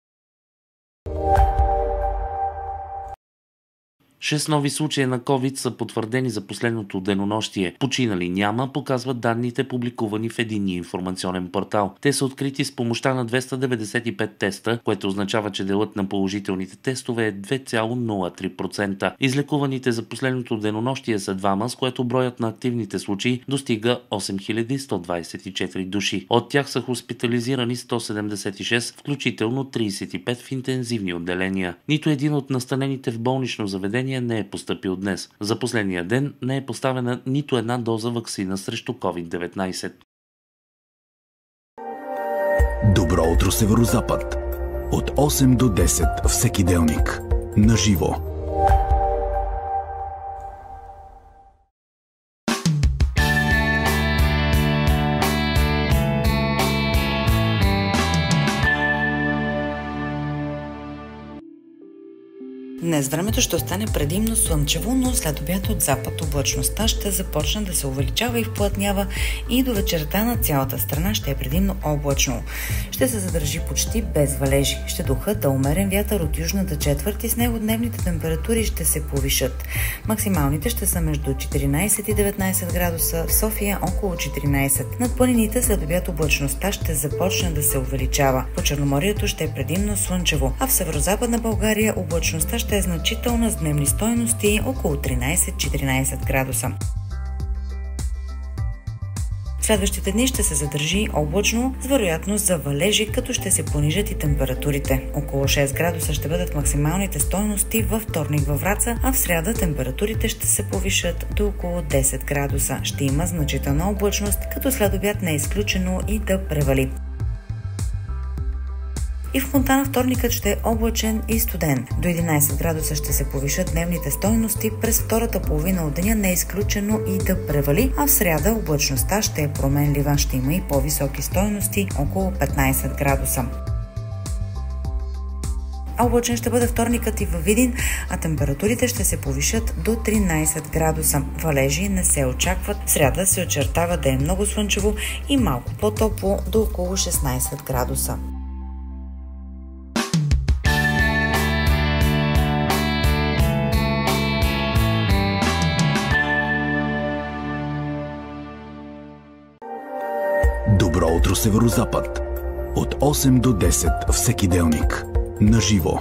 6 нови случая на COVID са потвърдени за последното денонощие. Починали няма, показват данните, публикувани в единния информационен портал. Те са открити с помощта на 295 теста, което означава, че делът на положителните тестове е 2,03%. Излекуваните за последното денонощие са 2, с което броят на активните случаи достига 8124 души. От тях са хоспитализирани 176, включително 35 в интензивни отделения. Нито един от настанените в болнично заведение не е постъпил днес. За последния ден не е поставена нито една доза ваксина срещу COVID-19. Добро утро, Северозапад. От 8 до 10 всеки делник. Наживо. Днес времето ще остане предимно слънчево, но след обяд от запад облачността ще започне да се увеличава и вплътнява и до вечерта на цялата страна ще е предимно облачно. Ще се задържи почти без валежи. Ще духа да умерен вятър от южната четвърт и с него дневните температури ще се повишат. Максималните ще са между 14 и 19 градуса, в София около 14. Над планините след обяд облачността ще започне да се увеличава. По Черноморието ще е предимно слънчево, а в северозападна България облачността ще е значителна с дневни стойности около 13-14 градуса. Следващите дни ще се задържи облачно с вероятност за валежи, като ще се понижат и температурите. Около 6 градуса ще бъдат максималните стойности във вторник във Враца, а в сряда температурите ще се повишат до около 10 градуса. Ще има значителна облачност, като след обяд не е изключено и да превали. И в Монтана вторникът ще е облачен и студен. До 11 градуса ще се повишат дневните стойности, през втората половина от деня не е изключено и да превали, а в сряда облачността ще е променлива, ще има и по-високи стойности, около 15 градуса. Облачен ще бъде вторникът и във Видин, а температурите ще се повишат до 13 градуса. Валежи не се очакват. В сряда се очертава да е много слънчево и малко по-топло до около 16 градуса. Добро утро, Северозапад. От 8 до 10 всеки делник. Наживо.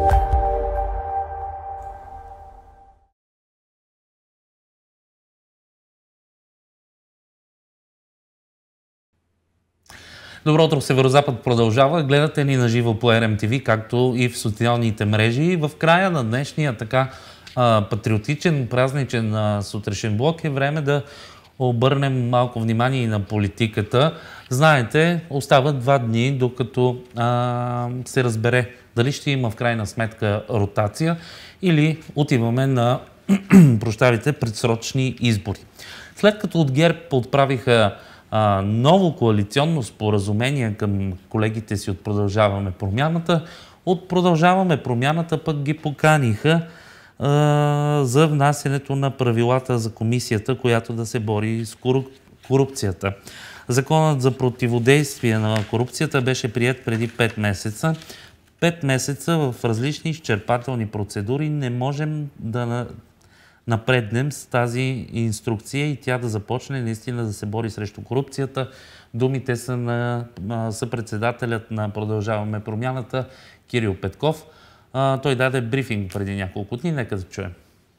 Добро утро, Северозапад продължава. Гледате ни наживо по RMTV, както и в социалните мрежи. В края на днешния така патриотичен, празничен сутрешен блок е време да обърнем малко внимание и на политиката. Знаете, остават 2 дни, докато се разбере дали ще има в крайна сметка ротация или отиваме на предсрочни избори. След като от ГЕРБ отправиха ново коалиционно споразумение към колегите си от Продължаваме промяната, от Продължаваме промяната пък ги поканиха за внасянето на правилата за комисията, която да се бори с корупцията. Законът за противодействие на корупцията беше приет преди 5 месеца. 5 месеца в различни изчерпателни процедури не можем да напреднем с тази инструкция и тя да започне наистина да се бори срещу корупцията. Думите са на съпредседателят на Продължаваме промяната Кирил Петков. Той даде брифинг преди няколко дни. Нека да чуем.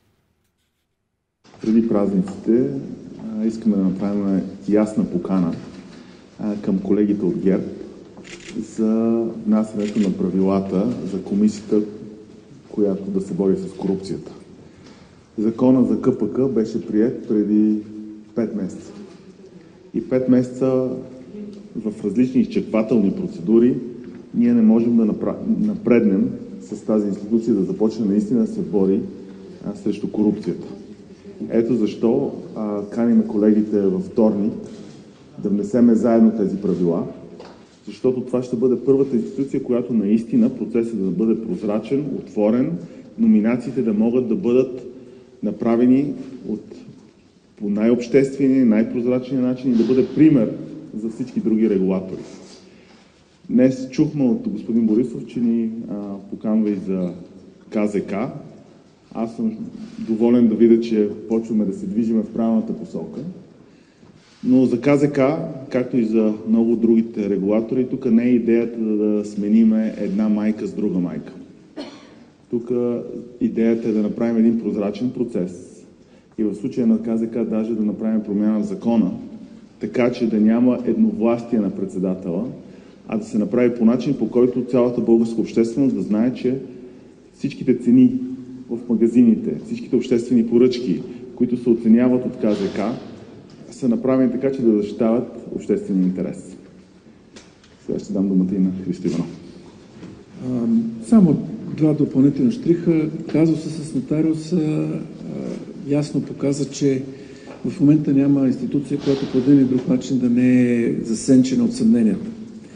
Преди празниците искаме да направим ясна покана към колегите от ГЕРБ за внасянето на правилата за комисията, която да се бори с корупцията. Закона за КПК беше приет преди 5 месеца. И 5 месеца в различни изчерпателни процедури ние не можем да напреднем с тази институция, да започне наистина да се бори срещу корупцията. Ето защо каним колегите във вторник да внесеме заедно тези правила, защото това ще бъде първата институция, която наистина процесът да бъде прозрачен, отворен, номинациите да могат да бъдат направени по най-обществения, най-прозрачния начин и да бъде пример за всички други регулатори. Днес чухме от господин Борисов, че ни поканва и за КЗК. Аз съм доволен да видя, че почваме да се движим в правилната посока. Но за КЗК, както и за много другите регулатори, тук не е идеята да смениме една майка с друга майка. Тук идеята е да направим един прозрачен процес и в случая на КЗК даже да направим промяна в закона, така че да няма едновластие на председателя, а да се направи по начин, по който цялата българска общественост да знае, че всичките цени в магазините, всичките обществени поръчки, които се оценяват от КЗК, са направени така, че да защитават обществения интерес. Сега ще дам думата и на Христо Иванов. Само два допълнителни щриха. Казуса с нотариуса ясно показа, че в момента няма институция, която по един или друг начин да не е засенчена от съмненията,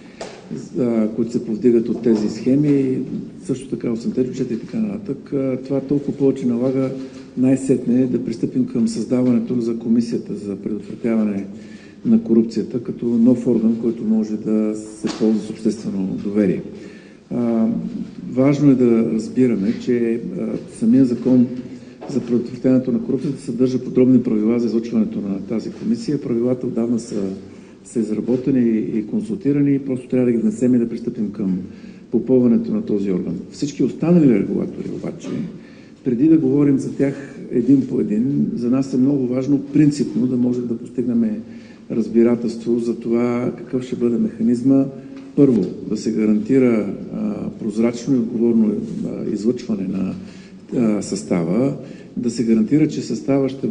които се повдигат от тези схеми, също така 8-те бюджета и така нататък. Това толкова повече налага най-сетне да пристъпим към създаването за комисията за предотвратяване на корупцията като нов орган, който може да се ползва с обществено доверие. Важно е да разбираме, че самия закон за предотвратяването на корупцията съдържа подробни правила за излъчването на тази комисия. Правилата отдавна са изработени и консултирани, просто трябва да ги внесем и да пристъпим към попълването на този орган. Всички останали регулатори обаче, преди да говорим за тях един по един, за нас е много важно принципно да можем да постигнем разбирателство за това какъв ще бъде механизма. Първо, да се гарантира прозрачно и отговорно излъчване на състава, да се гарантира, че състава ще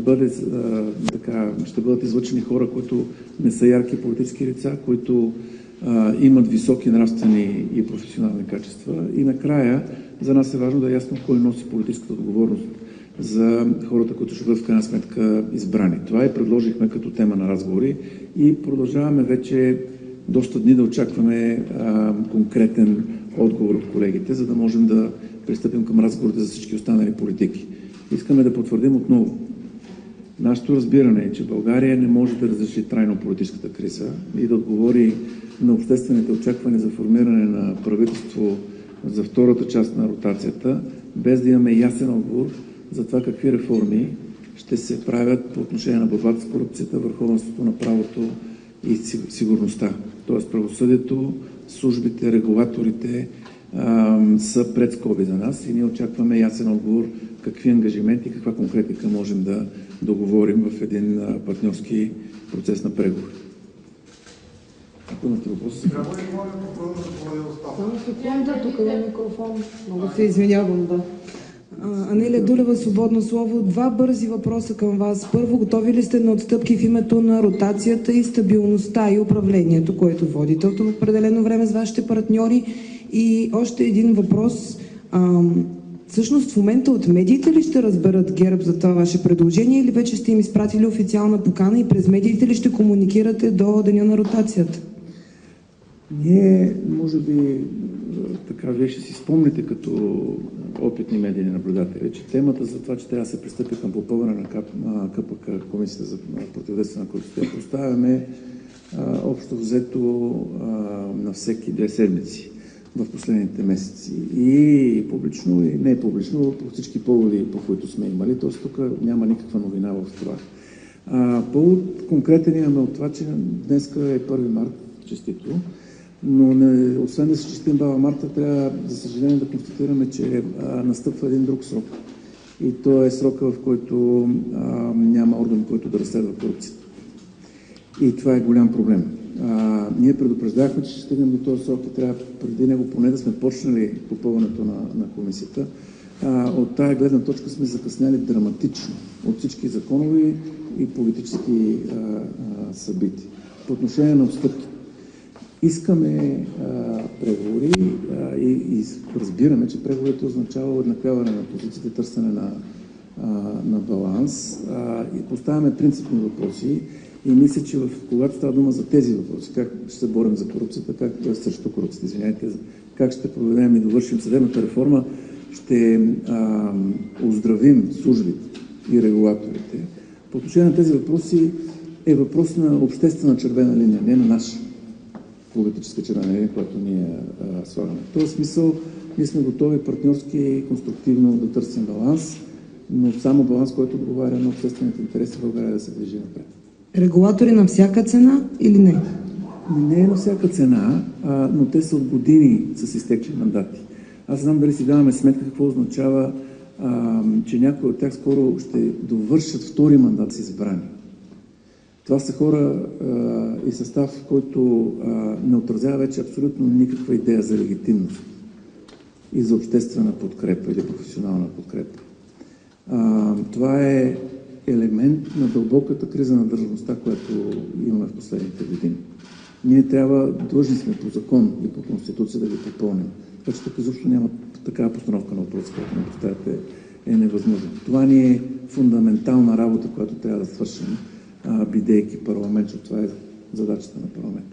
бъдат излъчени хора, които не са ярки политически лица, които имат високи нравствени и професионални качества. И накрая, за нас е важно да е ясно кой носи политическата отговорност за хората, които ще бъдат в крайна сметка избрани. Това и предложихме като тема на разговори и продължаваме вече доста дни да очакваме конкретен отговор от колегите, за да можем да пристъпим към разговорите за всички останали политики. Искаме да потвърдим отново. Нашето разбиране е, че България не може да разреши трайно политическата криза и да отговори на обществените очаквания за формиране на правителство за втората част на ротацията, без да имаме ясен отговор за това какви реформи ще се правят по отношение на борбата с корупцията, върховенството на правото и сигурността. Тоест правосъдието, службите, регулаторите са пред скоби за нас и ние очакваме ясен отговор какви ангажименти и каква конкретика можем да договорим в един партньорски процес на преговори. Имате въпроси? Само секунда, тук е микрофон. Много се извинявам, да. Анелия Дулева, Свободно слово. Два бързи въпроса към вас. Първо, готови ли сте на отстъпки в името на ротацията и стабилността и управлението, което водите от определено време с вашите партньори? И още един въпрос. Всъщност в момента от медиите ли ще разберат ГЕРБ за това ваше предложение или вече сте им изпратили официална покана и през медиите ли ще комуникирате до деня на ротацията? Ние, може би, така вие ще си спомните като опитни медийни наблюдатели, че темата за това, че трябва да се пристъпи към попълване на КПК, Комисията за противодействие на корупцията, поставяме общо взето на всеки 2 седмици в последните месеци. И публично, и не публично, по всички поводи, по които сме имали. Т.е. тук няма никаква новина в това. Повод конкретен имаме от това, че днеска е 1 март, честито, но освен да се честим Баба Марта, трябва, за съжаление, да констатираме, че настъпва един друг срок. И то е срока, в който няма орган, който да разследва корупцията. И това е голям проблем. Ние предупреждахме, че ще стигнем до този срок и трябва преди него поне да сме почнали попълването на комисията. От тая гледна точка сме закъсняли драматично от всички законови и политически събития. По отношение на отстъпки. Искаме преговори и разбираме, че преговорите означава уеднаквяване на позициите, търсене на баланс и поставяме принципни въпроси и мисля, че когато става дума за тези въпроси, как ще се борим за корупцията, как срещу корупцията, извиняйте, как ще проведем и довършим съдебната реформа, ще оздравим службите и регулаторите. По отношение на тези въпроси е въпрос на обществена червена линия, не на наша политическа червена линия, която ние слагаме. В този смисъл ние сме готови партньорски и конструктивно да търсим баланс, но само баланс, който отговаря на обществените интереси в България да се движи напред. Регулатори на всяка цена или не? Не е на всяка цена, но те са от години с изтекли мандати. Аз знам дали си даваме сметка какво означава, че някои от тях скоро ще довършат втори мандат с избрани. Това са хора и състав, който не отразява вече абсолютно никаква идея за легитимност и за обществена подкрепа или професионална подкрепа. Това е елемент на дълбоката криза на държавността, която имаме в последните години. Ние длъжни сме по закон и по Конституция да ги попълним. Така че тук изобщо няма такава постановка на въпроса, която не поставяте, е невъзможно. Това ни е фундаментална работа, която трябва да свършим, бидейки парламент, защото това е задачата на парламента.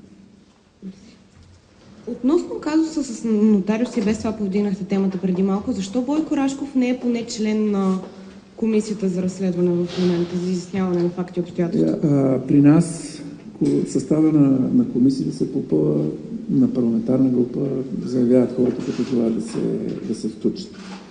Относно казуса с нотариуси, без това повдигнахте темата преди малко, защо Бойко Рашков не е поне член на Комисията за разследване в момента, за изясняване на факти и обстоятелства? При нас състава на комисията се попълва на парламентарна група, заявяват хората, които желаят да се включат.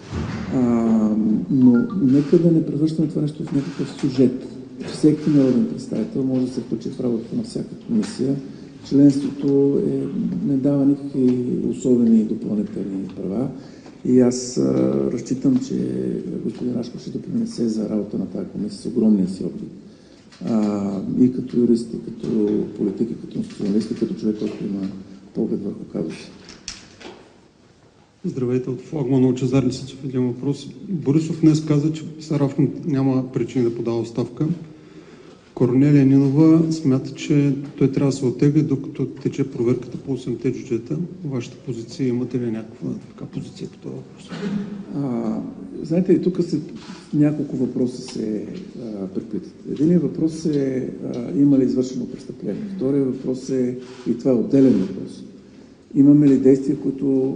Но нека да не превръщаме това нещо в някакъв сюжет. Всеки народен представител може да се включи в работата на всяка комисия. Членството не дава никакви особени допълнителни права. И аз разчитам, че господин Рашков ще допринесе за работа на тази комисия с огромния си опит. И като юрист, и като политик, и като националист, и като човек, който има поглед върху казуса. Здравейте, от флагмана Лъчезар Лисичев, един въпрос. Борисов днес каза, че Сарафов няма причини да подава оставка. Корнелия Нинова смята, че той трябва да се оттегли, докато тече проверката по 8-те бюджета. Вашата позиция, имате ли някаква така позиция по това въпрос? Знаете, тук няколко въпроса се преплитат. Единият въпрос е има ли извършено престъпление. Вторият въпрос е, и това е отделен въпрос, имаме ли действия, които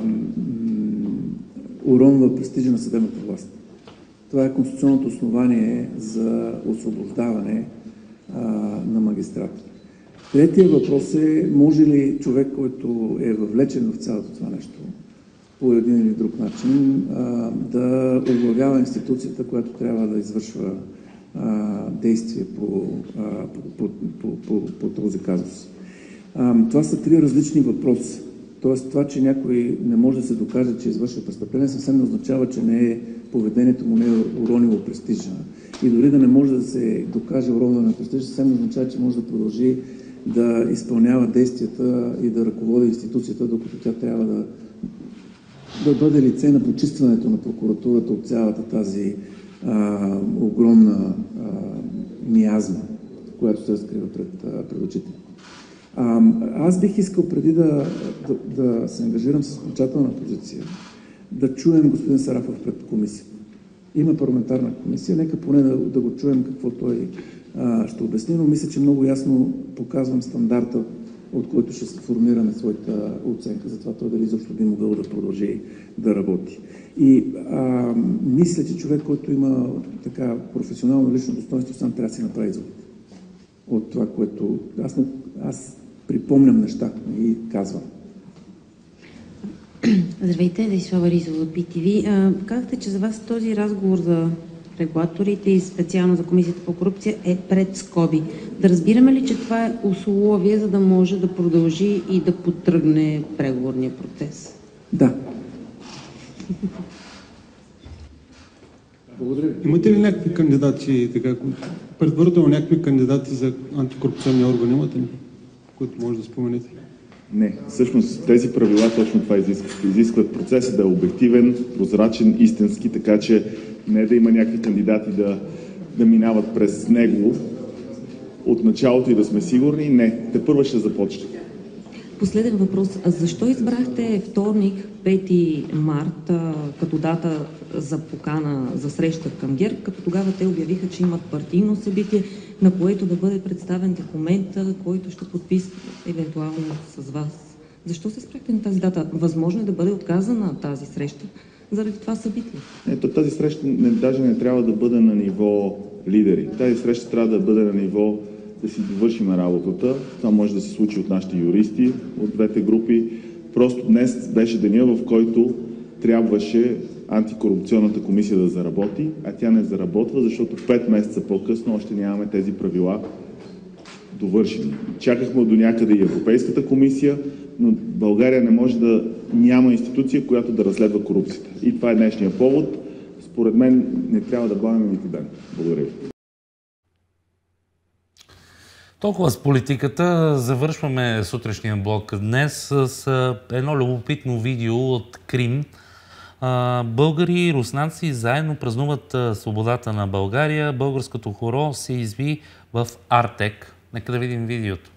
уронва престижа на съдебната власт. Това е конституционното основание за освобождаване на магистрати. Третия въпрос е, може ли човек, който е въвлечен в цялото това нещо, по един или друг начин, да оглавява институцията, която трябва да извършва действие по този казус. Това са три различни въпроса. Тоест това, че някой не може да се докаже, че извършва престъпление, съвсем не означава, че поведението му не е уронило престижа. И дори да не може да се докаже уронване на престижа, съвсем не означава, че може да продължи да изпълнява действията и да ръководи институцията, докато тя трябва да бъде лице на почистването на прокуратурата от цялата тази огромна миазма, която се разкрива пред очите. Аз бих искал преди да се ангажирам с окончателна позиция, да чуем господин Сарафов пред комисията. Има парламентарна комисия, нека поне да го чуем какво той ще обясни, но мисля, че много ясно показвам стандарта, от който ще формираме своята оценка за това той дали изобщо би могъл да продължи да работи. И мисля, че човек, който има така професионално лично достоинство, сам трябва да си направи изводите от това, което аз припомням неща и казвам. Здравейте, Десислава Ризова от BTV. Казахте, че за вас този разговор за регулаторите и специално за Комисията по корупция е пред скоби. Да разбираме ли, че това е условие, за да може да продължи и да потръгне преговорния процес? Да. Благодаря. Имате ли някакви кандидати, предварително някакви кандидати за антикорупционни органи, имате ли, които може да споменете? Не, всъщност тези правила точно това изискват. Изискват процесът да е обективен, прозрачен, истински, така че не да има някакви кандидати да минават през него от началото и да сме сигурни. Не, тепърва ще започне. Последен въпрос. Защо избрахте вторник, 5 март, като дата за покана за среща към ГЕРБ, като тогава те обявиха, че имат партийно събитие, на което да бъде представен документ, който ще подписва евентуално с вас? Защо се спряхте на тази дата? Възможно е да бъде отказана тази среща заради това събитие? Ето, тази среща даже не трябва да бъде на ниво лидери. Тази среща трябва да бъде на ниво да си довършим работата. Това може да се случи от нашите юристи, от двете групи. Просто днес беше деня, в който трябваше антикорупционната комисия да заработи, а тя не заработва, защото 5 месеца по-късно още нямаме тези правила довършени. Чакахме до някъде и Европейската комисия, но България не може да няма институция, която да разследва корупцията. И това е днешния повод. Според мен не трябва да бавим нито ден. Благодаря ви. Толкова с политиката. Завършваме сутрешния блок днес с едно любопитно видео от Крим. Българи и руснаци заедно празнуват свободата на България. Българското хоро се изви в Артек. Нека да видим видеото.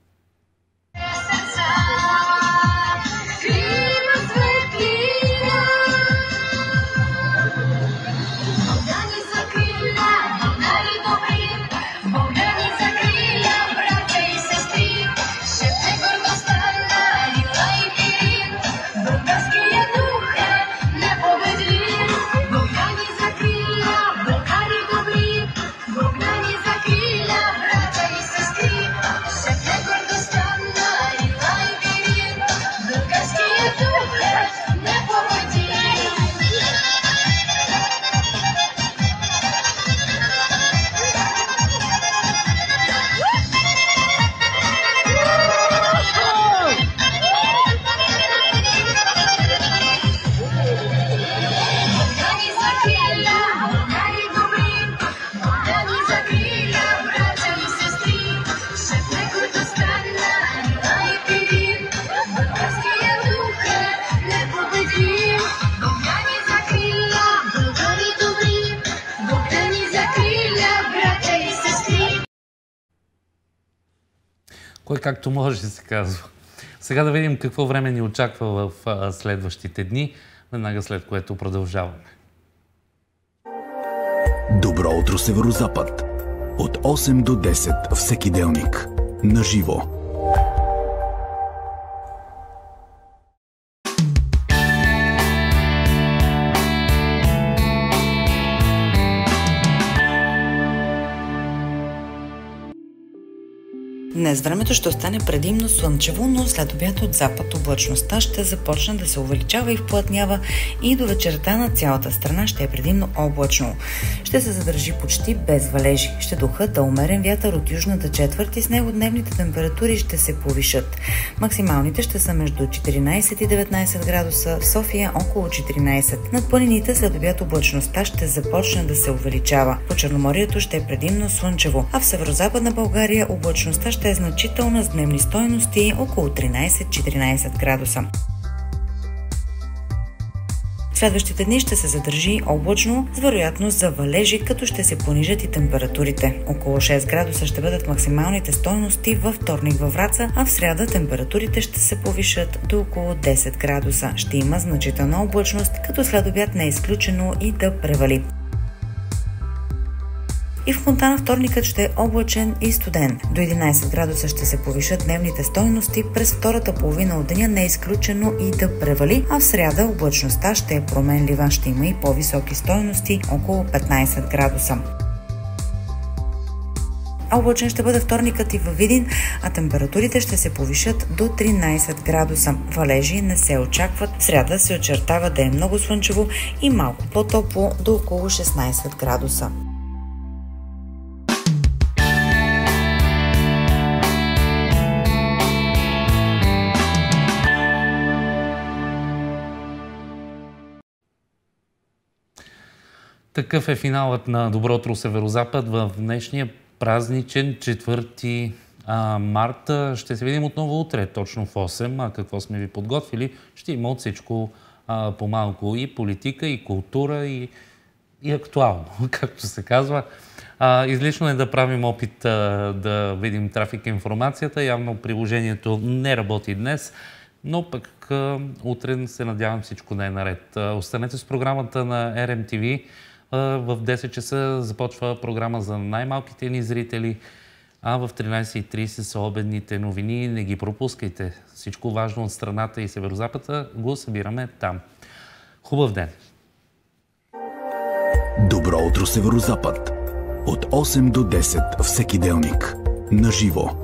Кой както може се казва. Сега да видим какво време ни очаква в следващите дни, веднага след което продължаваме. Добро утро, Северозапад. От 8 до 10 всеки делник. На живо. Днес времето ще остане предимно слънчево, но след обяд от запад облачността ще започне да се увеличава и вплътнява и до вечерта на цялата страна ще е предимно облачно. Ще се задържи почти без валежи. Ще духа да умерен вятър от южната четвърт и с него дневните температури ще се повишат. Максималните ще са между 14 и 19 градуса, в София около 14. Над планините след обяд облачността ще започне да се увеличава. По Черноморието ще е предимно слънчево, а в северозападна България облачността ще е значителна с дневни стойности около 13-14 градуса. Следващите дни ще се задържи облачно с вероятност за валежи, като ще се понижат и температурите. Около 6 градуса ще бъдат максималните стойности във вторник във Враца, а в сряда температурите ще се повишат до около 10 градуса. Ще има значителна облачност, като след обяд не е изключено и да превали. И в Монтана вторникът ще е облачен и студен. До 11 градуса ще се повишат дневните стойности, през втората половина от деня не е изключено и да превали, а в сряда облачността ще е променлива, ще има и по-високи стойности, около 15 градуса. Облачен ще бъде вторникът и във Видин, а температурите ще се повишат до 13 градуса. Валежи не се очакват. В сряда се очертава да е много слънчево и малко по-топло до около 16 градуса. Такъв е финалът на Добро утро, Северозапад в днешния празничен 4 март. Ще се видим отново утре, точно в 8. Какво сме ви подготвили? Ще има от всичко по-малко, и политика, и култура, и актуално, както се казва. Излишно е да правим опит да видим трафик информацията. Явно приложението не работи днес, но пък утре се надявам всичко да е наред. Останете с програмата на RMTV. В 10 часа започва програма за най-малките ни зрители, а в 13:30 са обедните новини. Не ги пропускайте. Всичко важно от страната и Северозапада го събираме там. Хубав ден! Добро утро, Северозапад! От 8 до 10 всеки делник. На живо.